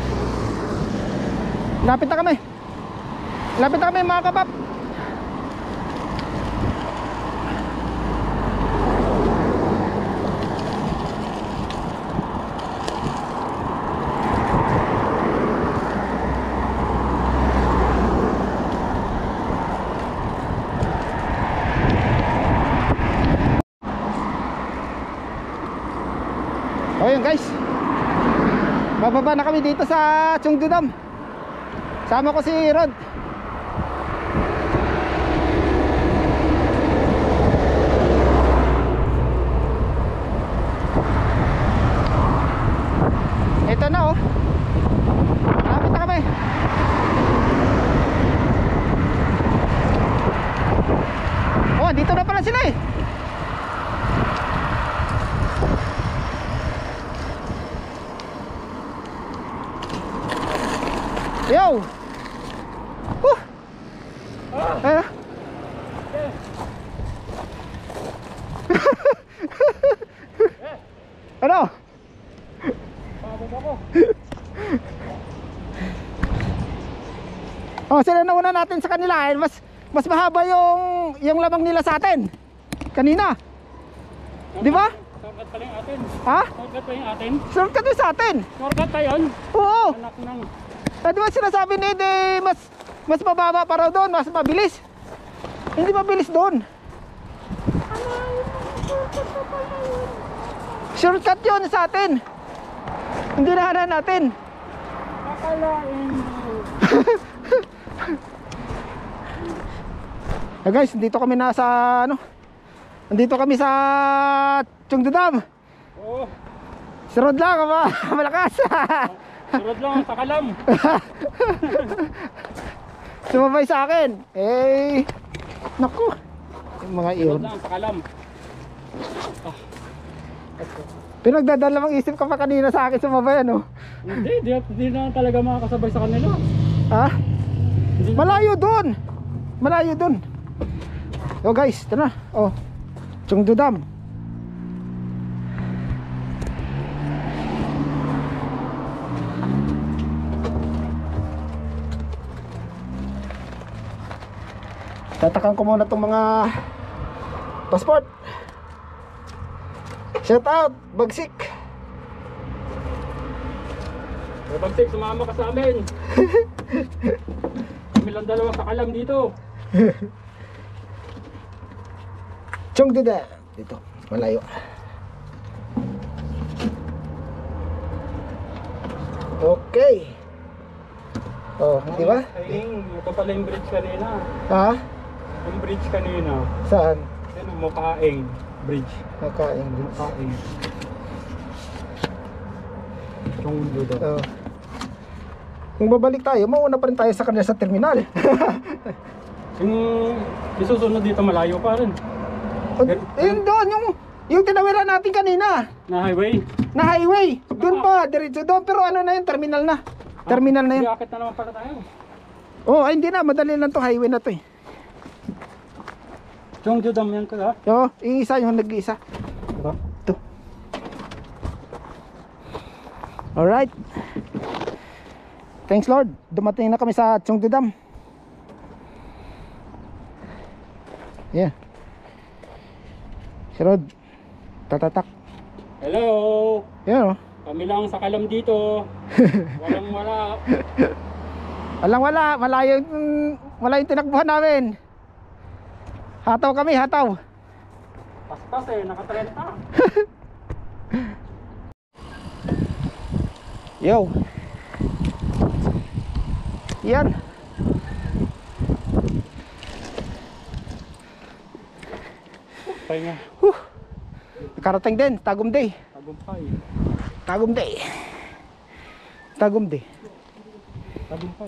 [SPEAKER 1] Lapit na kami. Lapit na kami mga kapap. O yun guys, bababa na kami dito sa Cheongju Dam. Sama ko si Rod. Ito na oh. Lapit na kami. Oh, dito na pala sila eh. Yo! Huh! Ah. Ano? Oh, sila na una natin sa kanila eh. Mas mas mahaba yung yung lamang nila sa atin. Kanina. Di ba?
[SPEAKER 4] Shortcut pa yung atin.
[SPEAKER 1] Ha?
[SPEAKER 4] Shortcut pa yung atin.
[SPEAKER 1] Shortcut yung sa atin.
[SPEAKER 4] Shortcut pa yun.
[SPEAKER 1] Oo.
[SPEAKER 4] Anak ng...
[SPEAKER 1] Ah, di ba sinasabi ni Ede, mas mas mababa pa raw doon, mas mabilis. Hindi mabilis doon. Shortcut yun sa atin. Hindi nahanan natin.
[SPEAKER 4] Akalain mo.
[SPEAKER 1] Ah, guys, dito kami na sa ano? Nandito kami sa Cheongju Dam.
[SPEAKER 4] Oo.
[SPEAKER 1] Si Rod lang, ma malakas.
[SPEAKER 4] Surod lang sa kalam.
[SPEAKER 1] Sumabay sa akin. Eh, naku. Yung mga iyon.
[SPEAKER 4] Surod lang sa kalam.
[SPEAKER 1] Pinagdadalawang isip ka pa kanina sa akin sumabay, ano?
[SPEAKER 4] Hindi, di, di na talaga makakasabay sa kanila.
[SPEAKER 1] Ha?
[SPEAKER 4] Hindi na-
[SPEAKER 1] Malayo dun. Malayo dun. Oh guys, ito na. Oh, Cheongju Dam. Tatakan ko muna itong mga passport. Shout out, Bagsik.
[SPEAKER 4] Bagsik, sumama ka sa amin. Kami lang dalawa sa kalam dito.
[SPEAKER 1] Cheongju Dam. Dito, malayo. Okay. Oh, di ba?
[SPEAKER 4] Ay, ito pala yung bridge kanina.
[SPEAKER 1] Ha?
[SPEAKER 4] Yung bridge kanina.
[SPEAKER 1] Saan?
[SPEAKER 4] Yan ang Mukaeng bridge.
[SPEAKER 1] Nakain.
[SPEAKER 4] Mukaeng. Cheongju daw.
[SPEAKER 1] Oh. Kung babalik tayo, mauna pa rin tayo sa kanila sa terminal.
[SPEAKER 4] Yung isusunod dito malayo pa rin.
[SPEAKER 1] Yun doon, yung, yung tinawiran natin kanina.
[SPEAKER 4] Na highway.
[SPEAKER 1] Na highway. Doon pa, diretso doon. Pero ano na yun, terminal na. Terminal na yun.
[SPEAKER 4] Iakit na naman pala tayo.
[SPEAKER 1] Oh, ay hindi na. Madali lang to highway na to eh.
[SPEAKER 4] Chongju Dam yan ka ha?
[SPEAKER 1] Yo, yung isa, yung nag-iisa.
[SPEAKER 4] Ito.
[SPEAKER 1] Ito. Alright. Thanks Lord. Dumating na kami sa Chongju Dam. Yeah. Si Rod. Tatatak.
[SPEAKER 4] Hello!
[SPEAKER 1] Yan oh.
[SPEAKER 4] Kami lang sa kalam dito. Walang wala.
[SPEAKER 1] Walang wala. Malayo yung, malayo yung tinakbuhan namin. Hataw kami, hataw.
[SPEAKER 4] Paspas eh, naka-trenta.
[SPEAKER 1] Yo. Yan.
[SPEAKER 4] Pahinga.
[SPEAKER 1] Huh. Nakarating din, Tagum Day.
[SPEAKER 4] Tagumpay.
[SPEAKER 1] Tagum Day. Tagum Day.
[SPEAKER 4] Tagumpay.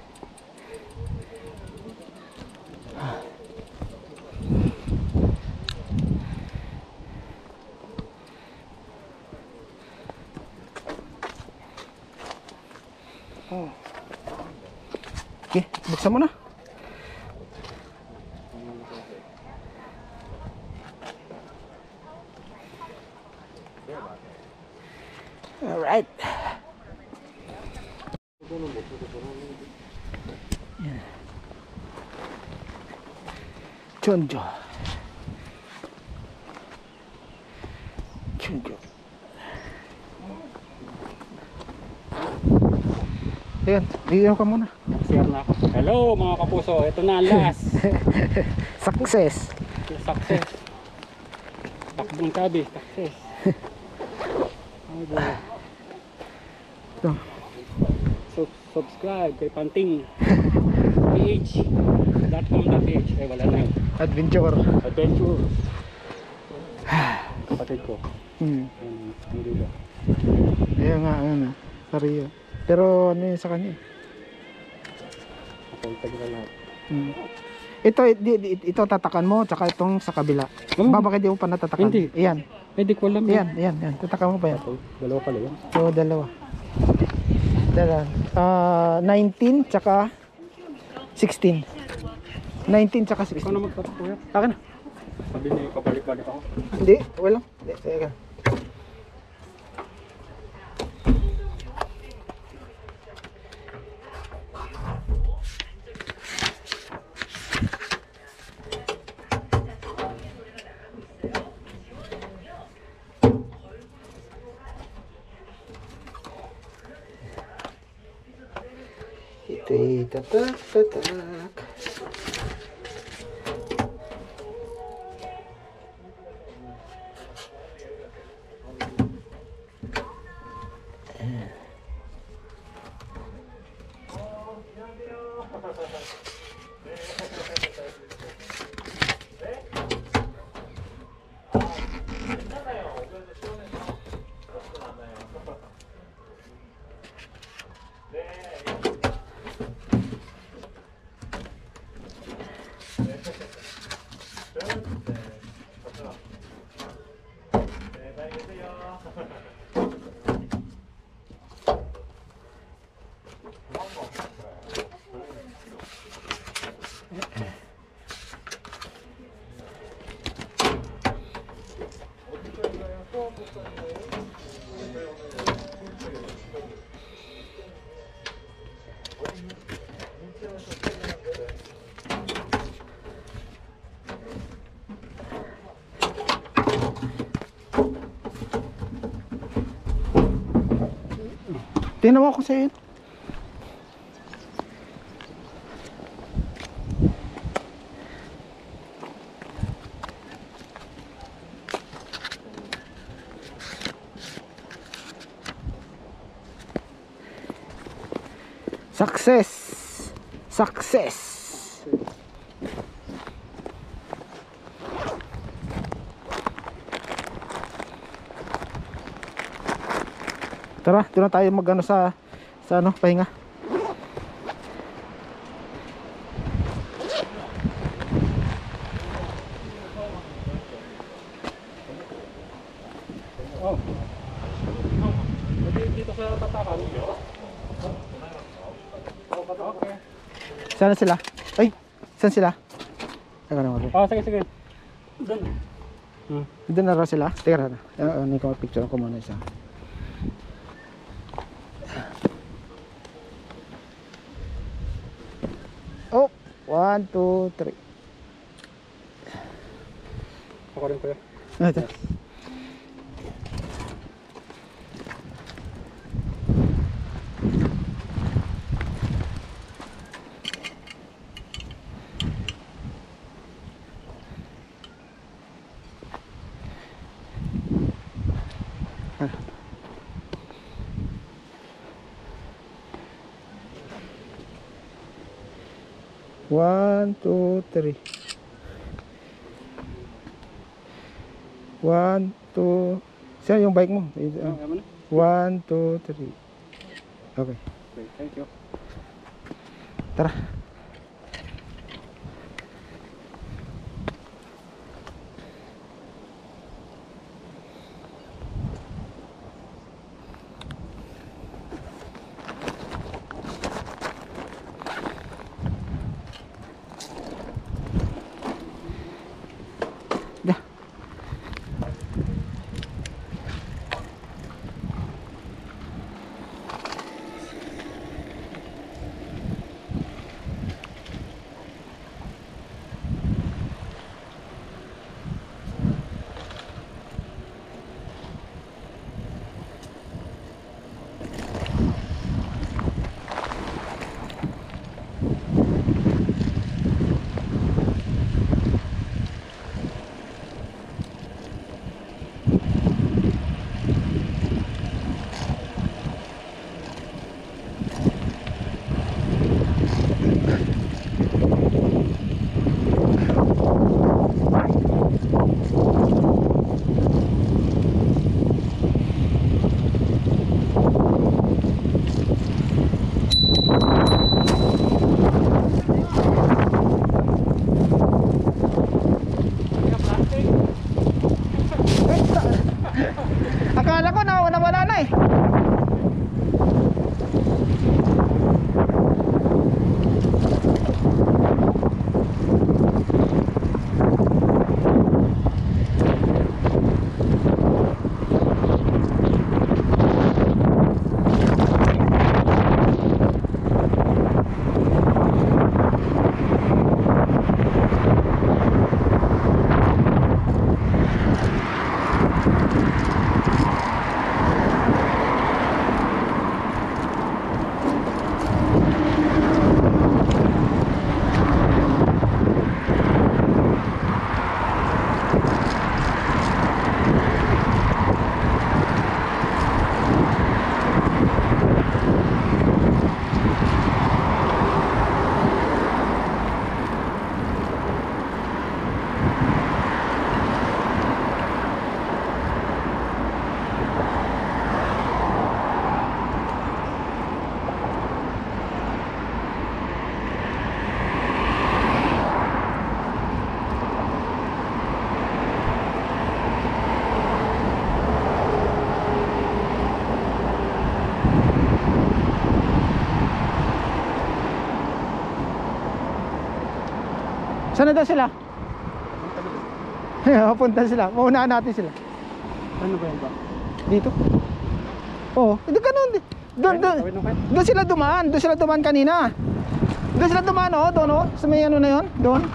[SPEAKER 1] Oh. Okay, buksan mo na. Alright. Yan. Chonjo. Chonjo. Ayan, bigyan ka muna.
[SPEAKER 4] Share na ako. Hello mga kapuso, ito na ang last.
[SPEAKER 1] Success.
[SPEAKER 4] Success. Takbong tabi, success. Ay, boy.
[SPEAKER 1] Ito.
[SPEAKER 4] Sub- subscribe kay Panting ph dot com dot ph. Eh wala na yun.
[SPEAKER 1] Adventure.
[SPEAKER 4] Adventure. Kapatid ko.
[SPEAKER 1] Hmm.
[SPEAKER 4] Ayun, hindi ba?
[SPEAKER 1] Ayan nga, ano. Sariyo. Pero ano yun sa kanya?
[SPEAKER 4] Ako tagal lahat.
[SPEAKER 1] Hmm. Ito, di, di, ito tatakan mo, tsaka itong sa kabila.
[SPEAKER 4] Hmm.
[SPEAKER 1] Ba, bakit di mo pa natatakan?
[SPEAKER 4] Hindi.
[SPEAKER 1] Ayan.
[SPEAKER 4] Eh di ko alam.
[SPEAKER 1] Ayan, ayan, ayan. Tatakan mo pa yan.
[SPEAKER 4] Okay, dalawa pala yun.
[SPEAKER 1] So, dalawa. Dalawa. Ah, nineteen, tsaka sixteen. nineteen, tsaka
[SPEAKER 4] Ikaw
[SPEAKER 1] sixteen.
[SPEAKER 4] na magpapakuyat.
[SPEAKER 1] Akin na.
[SPEAKER 4] Sabi niya, kabalik-balik ako.
[SPEAKER 1] Hindi, wala. Hindi, teka. Ito'y tatak, tatak. Tingnan mo ako sa'yo. Success. Success. Tara, doon na tayo mag-ano sa sa ano, pahinga.
[SPEAKER 4] Oh. Dito sa tatakan. Okay.
[SPEAKER 1] Saan sila? Ay, saan sila? Teka naman.
[SPEAKER 4] Oh, sige, sige. Doon. Hmm.
[SPEAKER 1] Doon na raw sila. Teka na. Uh, uh, ko picture ko muna isa. Oh, one, two, three.
[SPEAKER 4] Ako rin kuya.
[SPEAKER 1] Ito. One, two, three. One, two. Saan yung bike mo?
[SPEAKER 4] Ano, ano na?
[SPEAKER 1] One, two, three. Okay.
[SPEAKER 4] Okay, thank you.
[SPEAKER 1] Tara. Dah. Akala ko na nawala na eh. Saan na daw sila? Punta sila. Maunahan natin sila.
[SPEAKER 4] Ano ba yan ba?
[SPEAKER 1] Dito. Oo. Hindi ganun. Doon, doon. Doon sila dumaan. Doon sila dumaan kanina. Doon sila dumaan, oh. Doon, oh. Sa may ano na yun. Doon.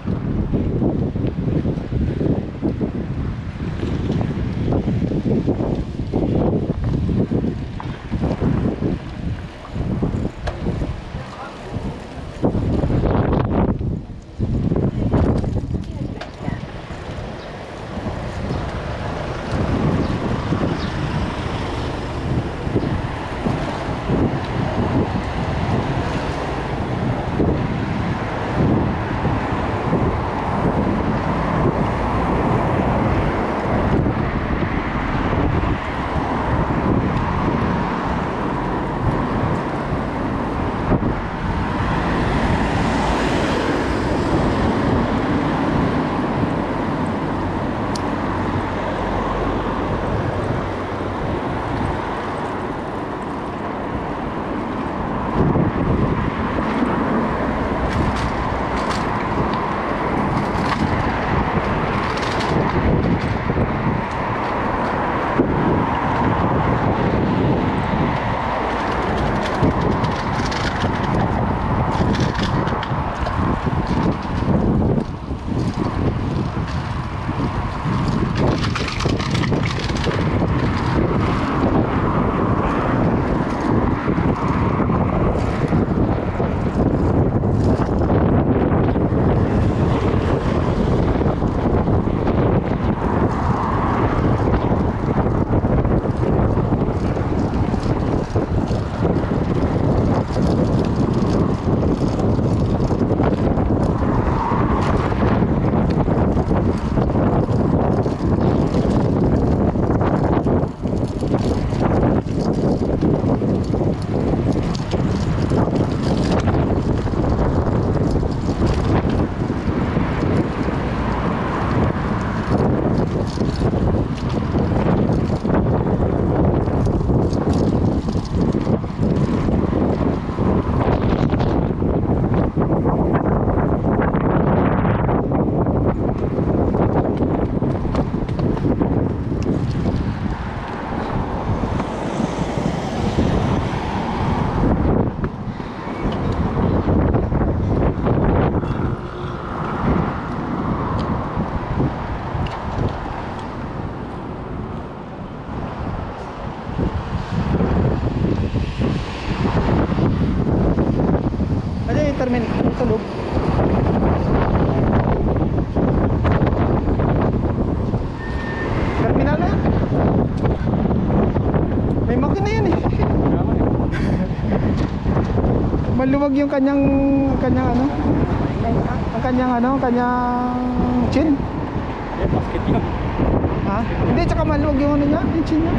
[SPEAKER 1] wag yung kanyang kanyang ano? Ang kanyang ano, kanyang chin.
[SPEAKER 4] Eh, basket yun.
[SPEAKER 1] Ha? Hindi, tsaka maluwag yung ano niya, yung chin niya.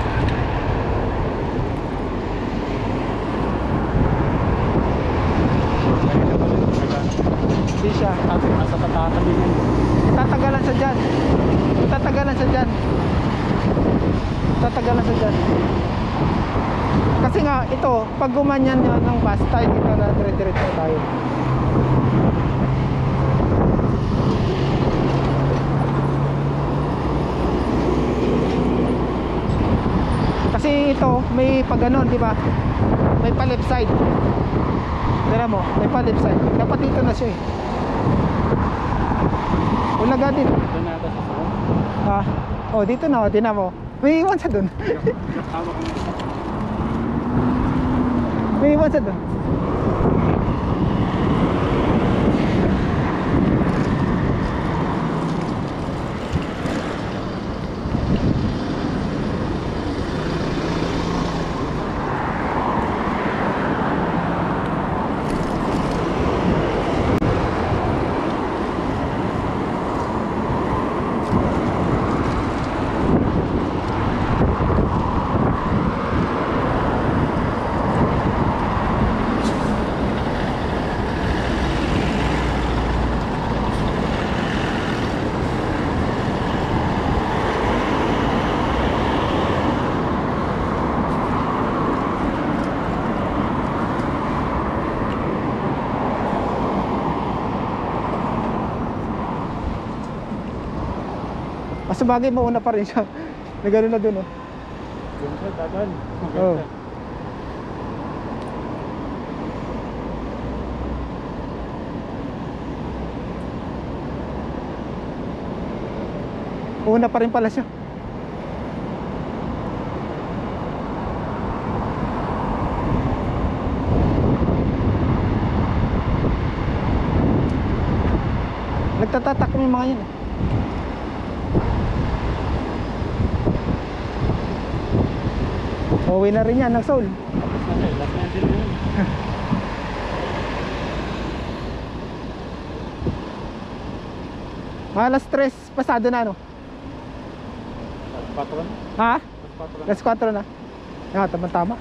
[SPEAKER 1] Hindi siya.
[SPEAKER 4] Nasa patatan din yan.
[SPEAKER 1] Tatagalan sa dyan. Tatagalan sa dyan. Tatagalan sa dyan. Kasi nga, ito, pag gumanyan yun ng bus, tayo dito na dire-diretso tayo. Kasi ito, may pag ganon, di ba? May pa left side. Tira mo, may pa left side. Dapat dito na siya eh. Ulaga din.
[SPEAKER 4] Ito na ito sa saan.
[SPEAKER 1] Ah, oh dito na, oh, tingnan mo. May iwan sa dun.
[SPEAKER 4] Nakatawa ko na.
[SPEAKER 1] May iwan sa dun. Ah, sa bagay, mauna pa rin siya. Na gano'n na dun, oh.
[SPEAKER 4] Siyempre, dadan.
[SPEAKER 1] Oh. Una pa rin pala siya. Nagtatatak yung mga yun, eh. Uwi na rin yan ng Seoul.
[SPEAKER 4] Tapos na siya. Last na din yun.
[SPEAKER 1] Alas tres pasado na, no?
[SPEAKER 4] Patron.
[SPEAKER 1] Ha?
[SPEAKER 4] Patron.
[SPEAKER 1] Alas kwatro na. Ah, tama-tama.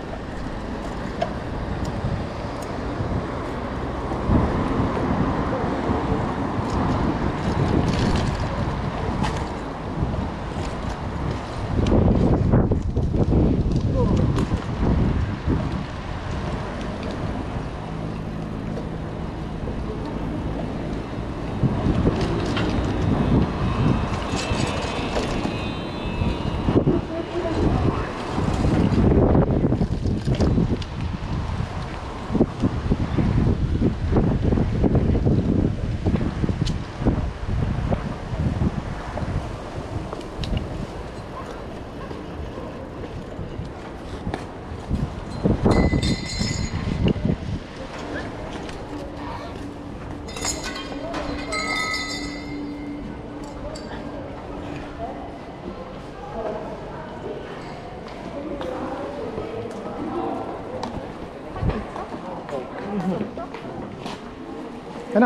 [SPEAKER 1] Ano?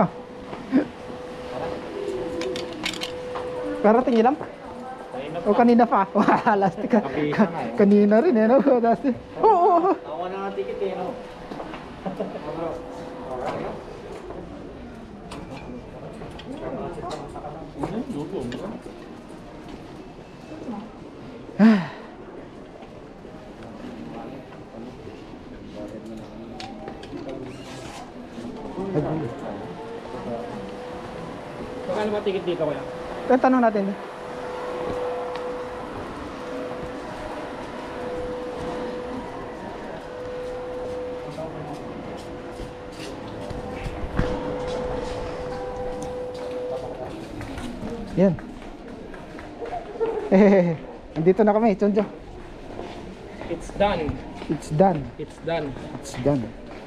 [SPEAKER 1] Karating lang? O kanina pa? Wala, ka, ka, kanina rin eh, no? Oo, oo, oo.
[SPEAKER 2] Ako na nga ticket eh, no?
[SPEAKER 4] Magkano ba ticket dito kaya?
[SPEAKER 1] Kaya tanong natin. Yan. Hehehe. Andito na kami, Chonjo.
[SPEAKER 4] It's done.
[SPEAKER 1] It's done.
[SPEAKER 4] It's done.
[SPEAKER 1] It's done.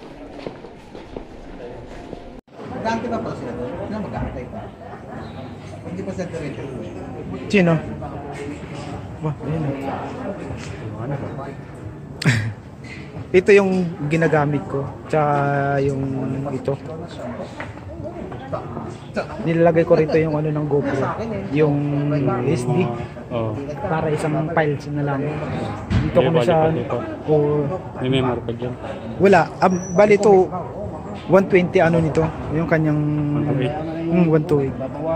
[SPEAKER 3] Dante pa pala sila doon. Sila mag-aantay pa. Hindi pa sila diretso.
[SPEAKER 1] Chino. Wah, ayun. Ano ba? ito yung ginagamit ko. Tsaka yung ito. Nilalagay ko rito yung ano ng GoPro. Yung S D.
[SPEAKER 4] Oh.
[SPEAKER 1] Para isang files na lang. Dito ko
[SPEAKER 4] May
[SPEAKER 1] na siya.
[SPEAKER 4] bali pa dito.
[SPEAKER 1] O,
[SPEAKER 4] May memory pa dyan.
[SPEAKER 1] wala. Um, bali ito, one twenty ano nito. Yung kanyang mm, one twenty.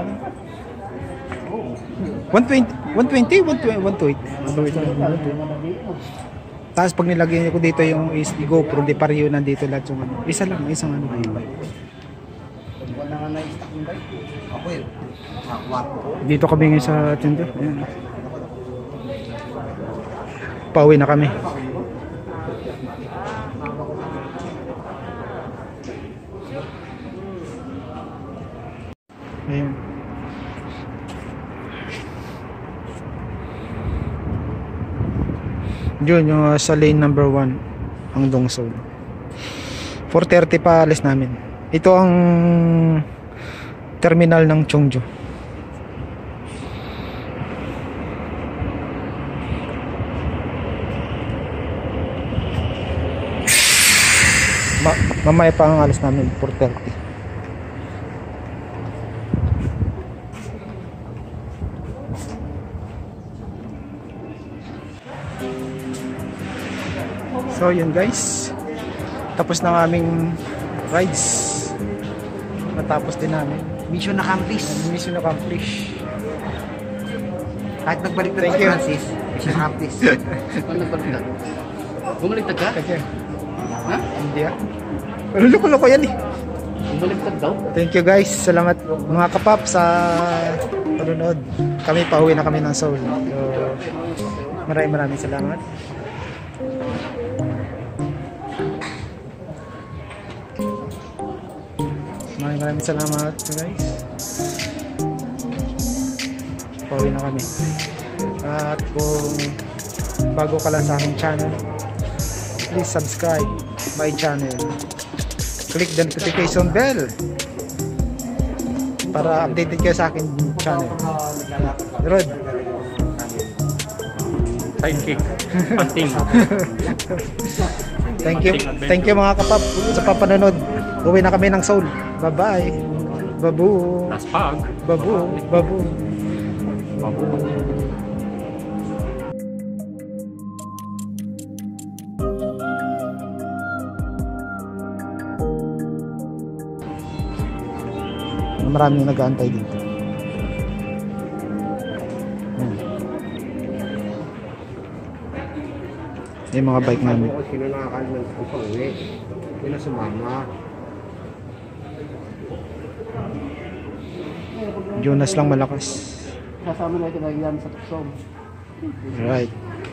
[SPEAKER 1] one twenty, one twenty, one twenty. Tapos pag nilagay ko dito yung S D GoPro, di pareho nandito lahat yung ano. Isa lang, isang ano.
[SPEAKER 3] Ako yun. Nakakwarto.
[SPEAKER 1] Dito kami ngayon sa tinda. Ayan. Pauwi na kami. Ayan. Yun yung uh, sa lane number one ang Dongsol. four thirty pa alis namin. Ito ang terminal ng Cheongju. Ma mamaya pa ang alis namin, four thirty. So yun guys, tapos na ng aming rides. Natapos din namin.
[SPEAKER 3] Mission accomplished.
[SPEAKER 1] Mission accomplished.
[SPEAKER 3] Kahit nagbalik na
[SPEAKER 1] Thank
[SPEAKER 3] si
[SPEAKER 1] you.
[SPEAKER 3] Francis, mission accomplished.
[SPEAKER 2] Ano nagbaligtad? Bumaligtad ka?
[SPEAKER 1] Thank you.
[SPEAKER 2] Ha?
[SPEAKER 1] Hindi ah. Pero loko-loko yan eh.
[SPEAKER 2] Bumaligtad daw?
[SPEAKER 1] Thank you guys. Salamat mga kapap sa panonood. Kami pauwi na kami ng Seoul. So, maraming maraming salamat. Maraming maraming salamat guys. Pauwi na kami. At kung bago ka lang sa aking channel, please subscribe my channel. Click the notification bell para updated kayo sa akin channel. Rod.
[SPEAKER 4] Sidekick. Panting.
[SPEAKER 1] Thank you. Thank you mga kapap sa papanonood. Uwi na kami ng Seoul. Bye-bye. Babu.
[SPEAKER 4] Taspag.
[SPEAKER 1] Babu. Babu.
[SPEAKER 4] Babu.
[SPEAKER 1] Maraming nag-aantay dito. Ayan. Yung mga bike namin.
[SPEAKER 3] Ako sino nakakaliman ko pa uwi. Yun na sumama.
[SPEAKER 1] Jonas lang malakas.
[SPEAKER 2] Kasama na ito na yan sa Tuksom.
[SPEAKER 1] Right.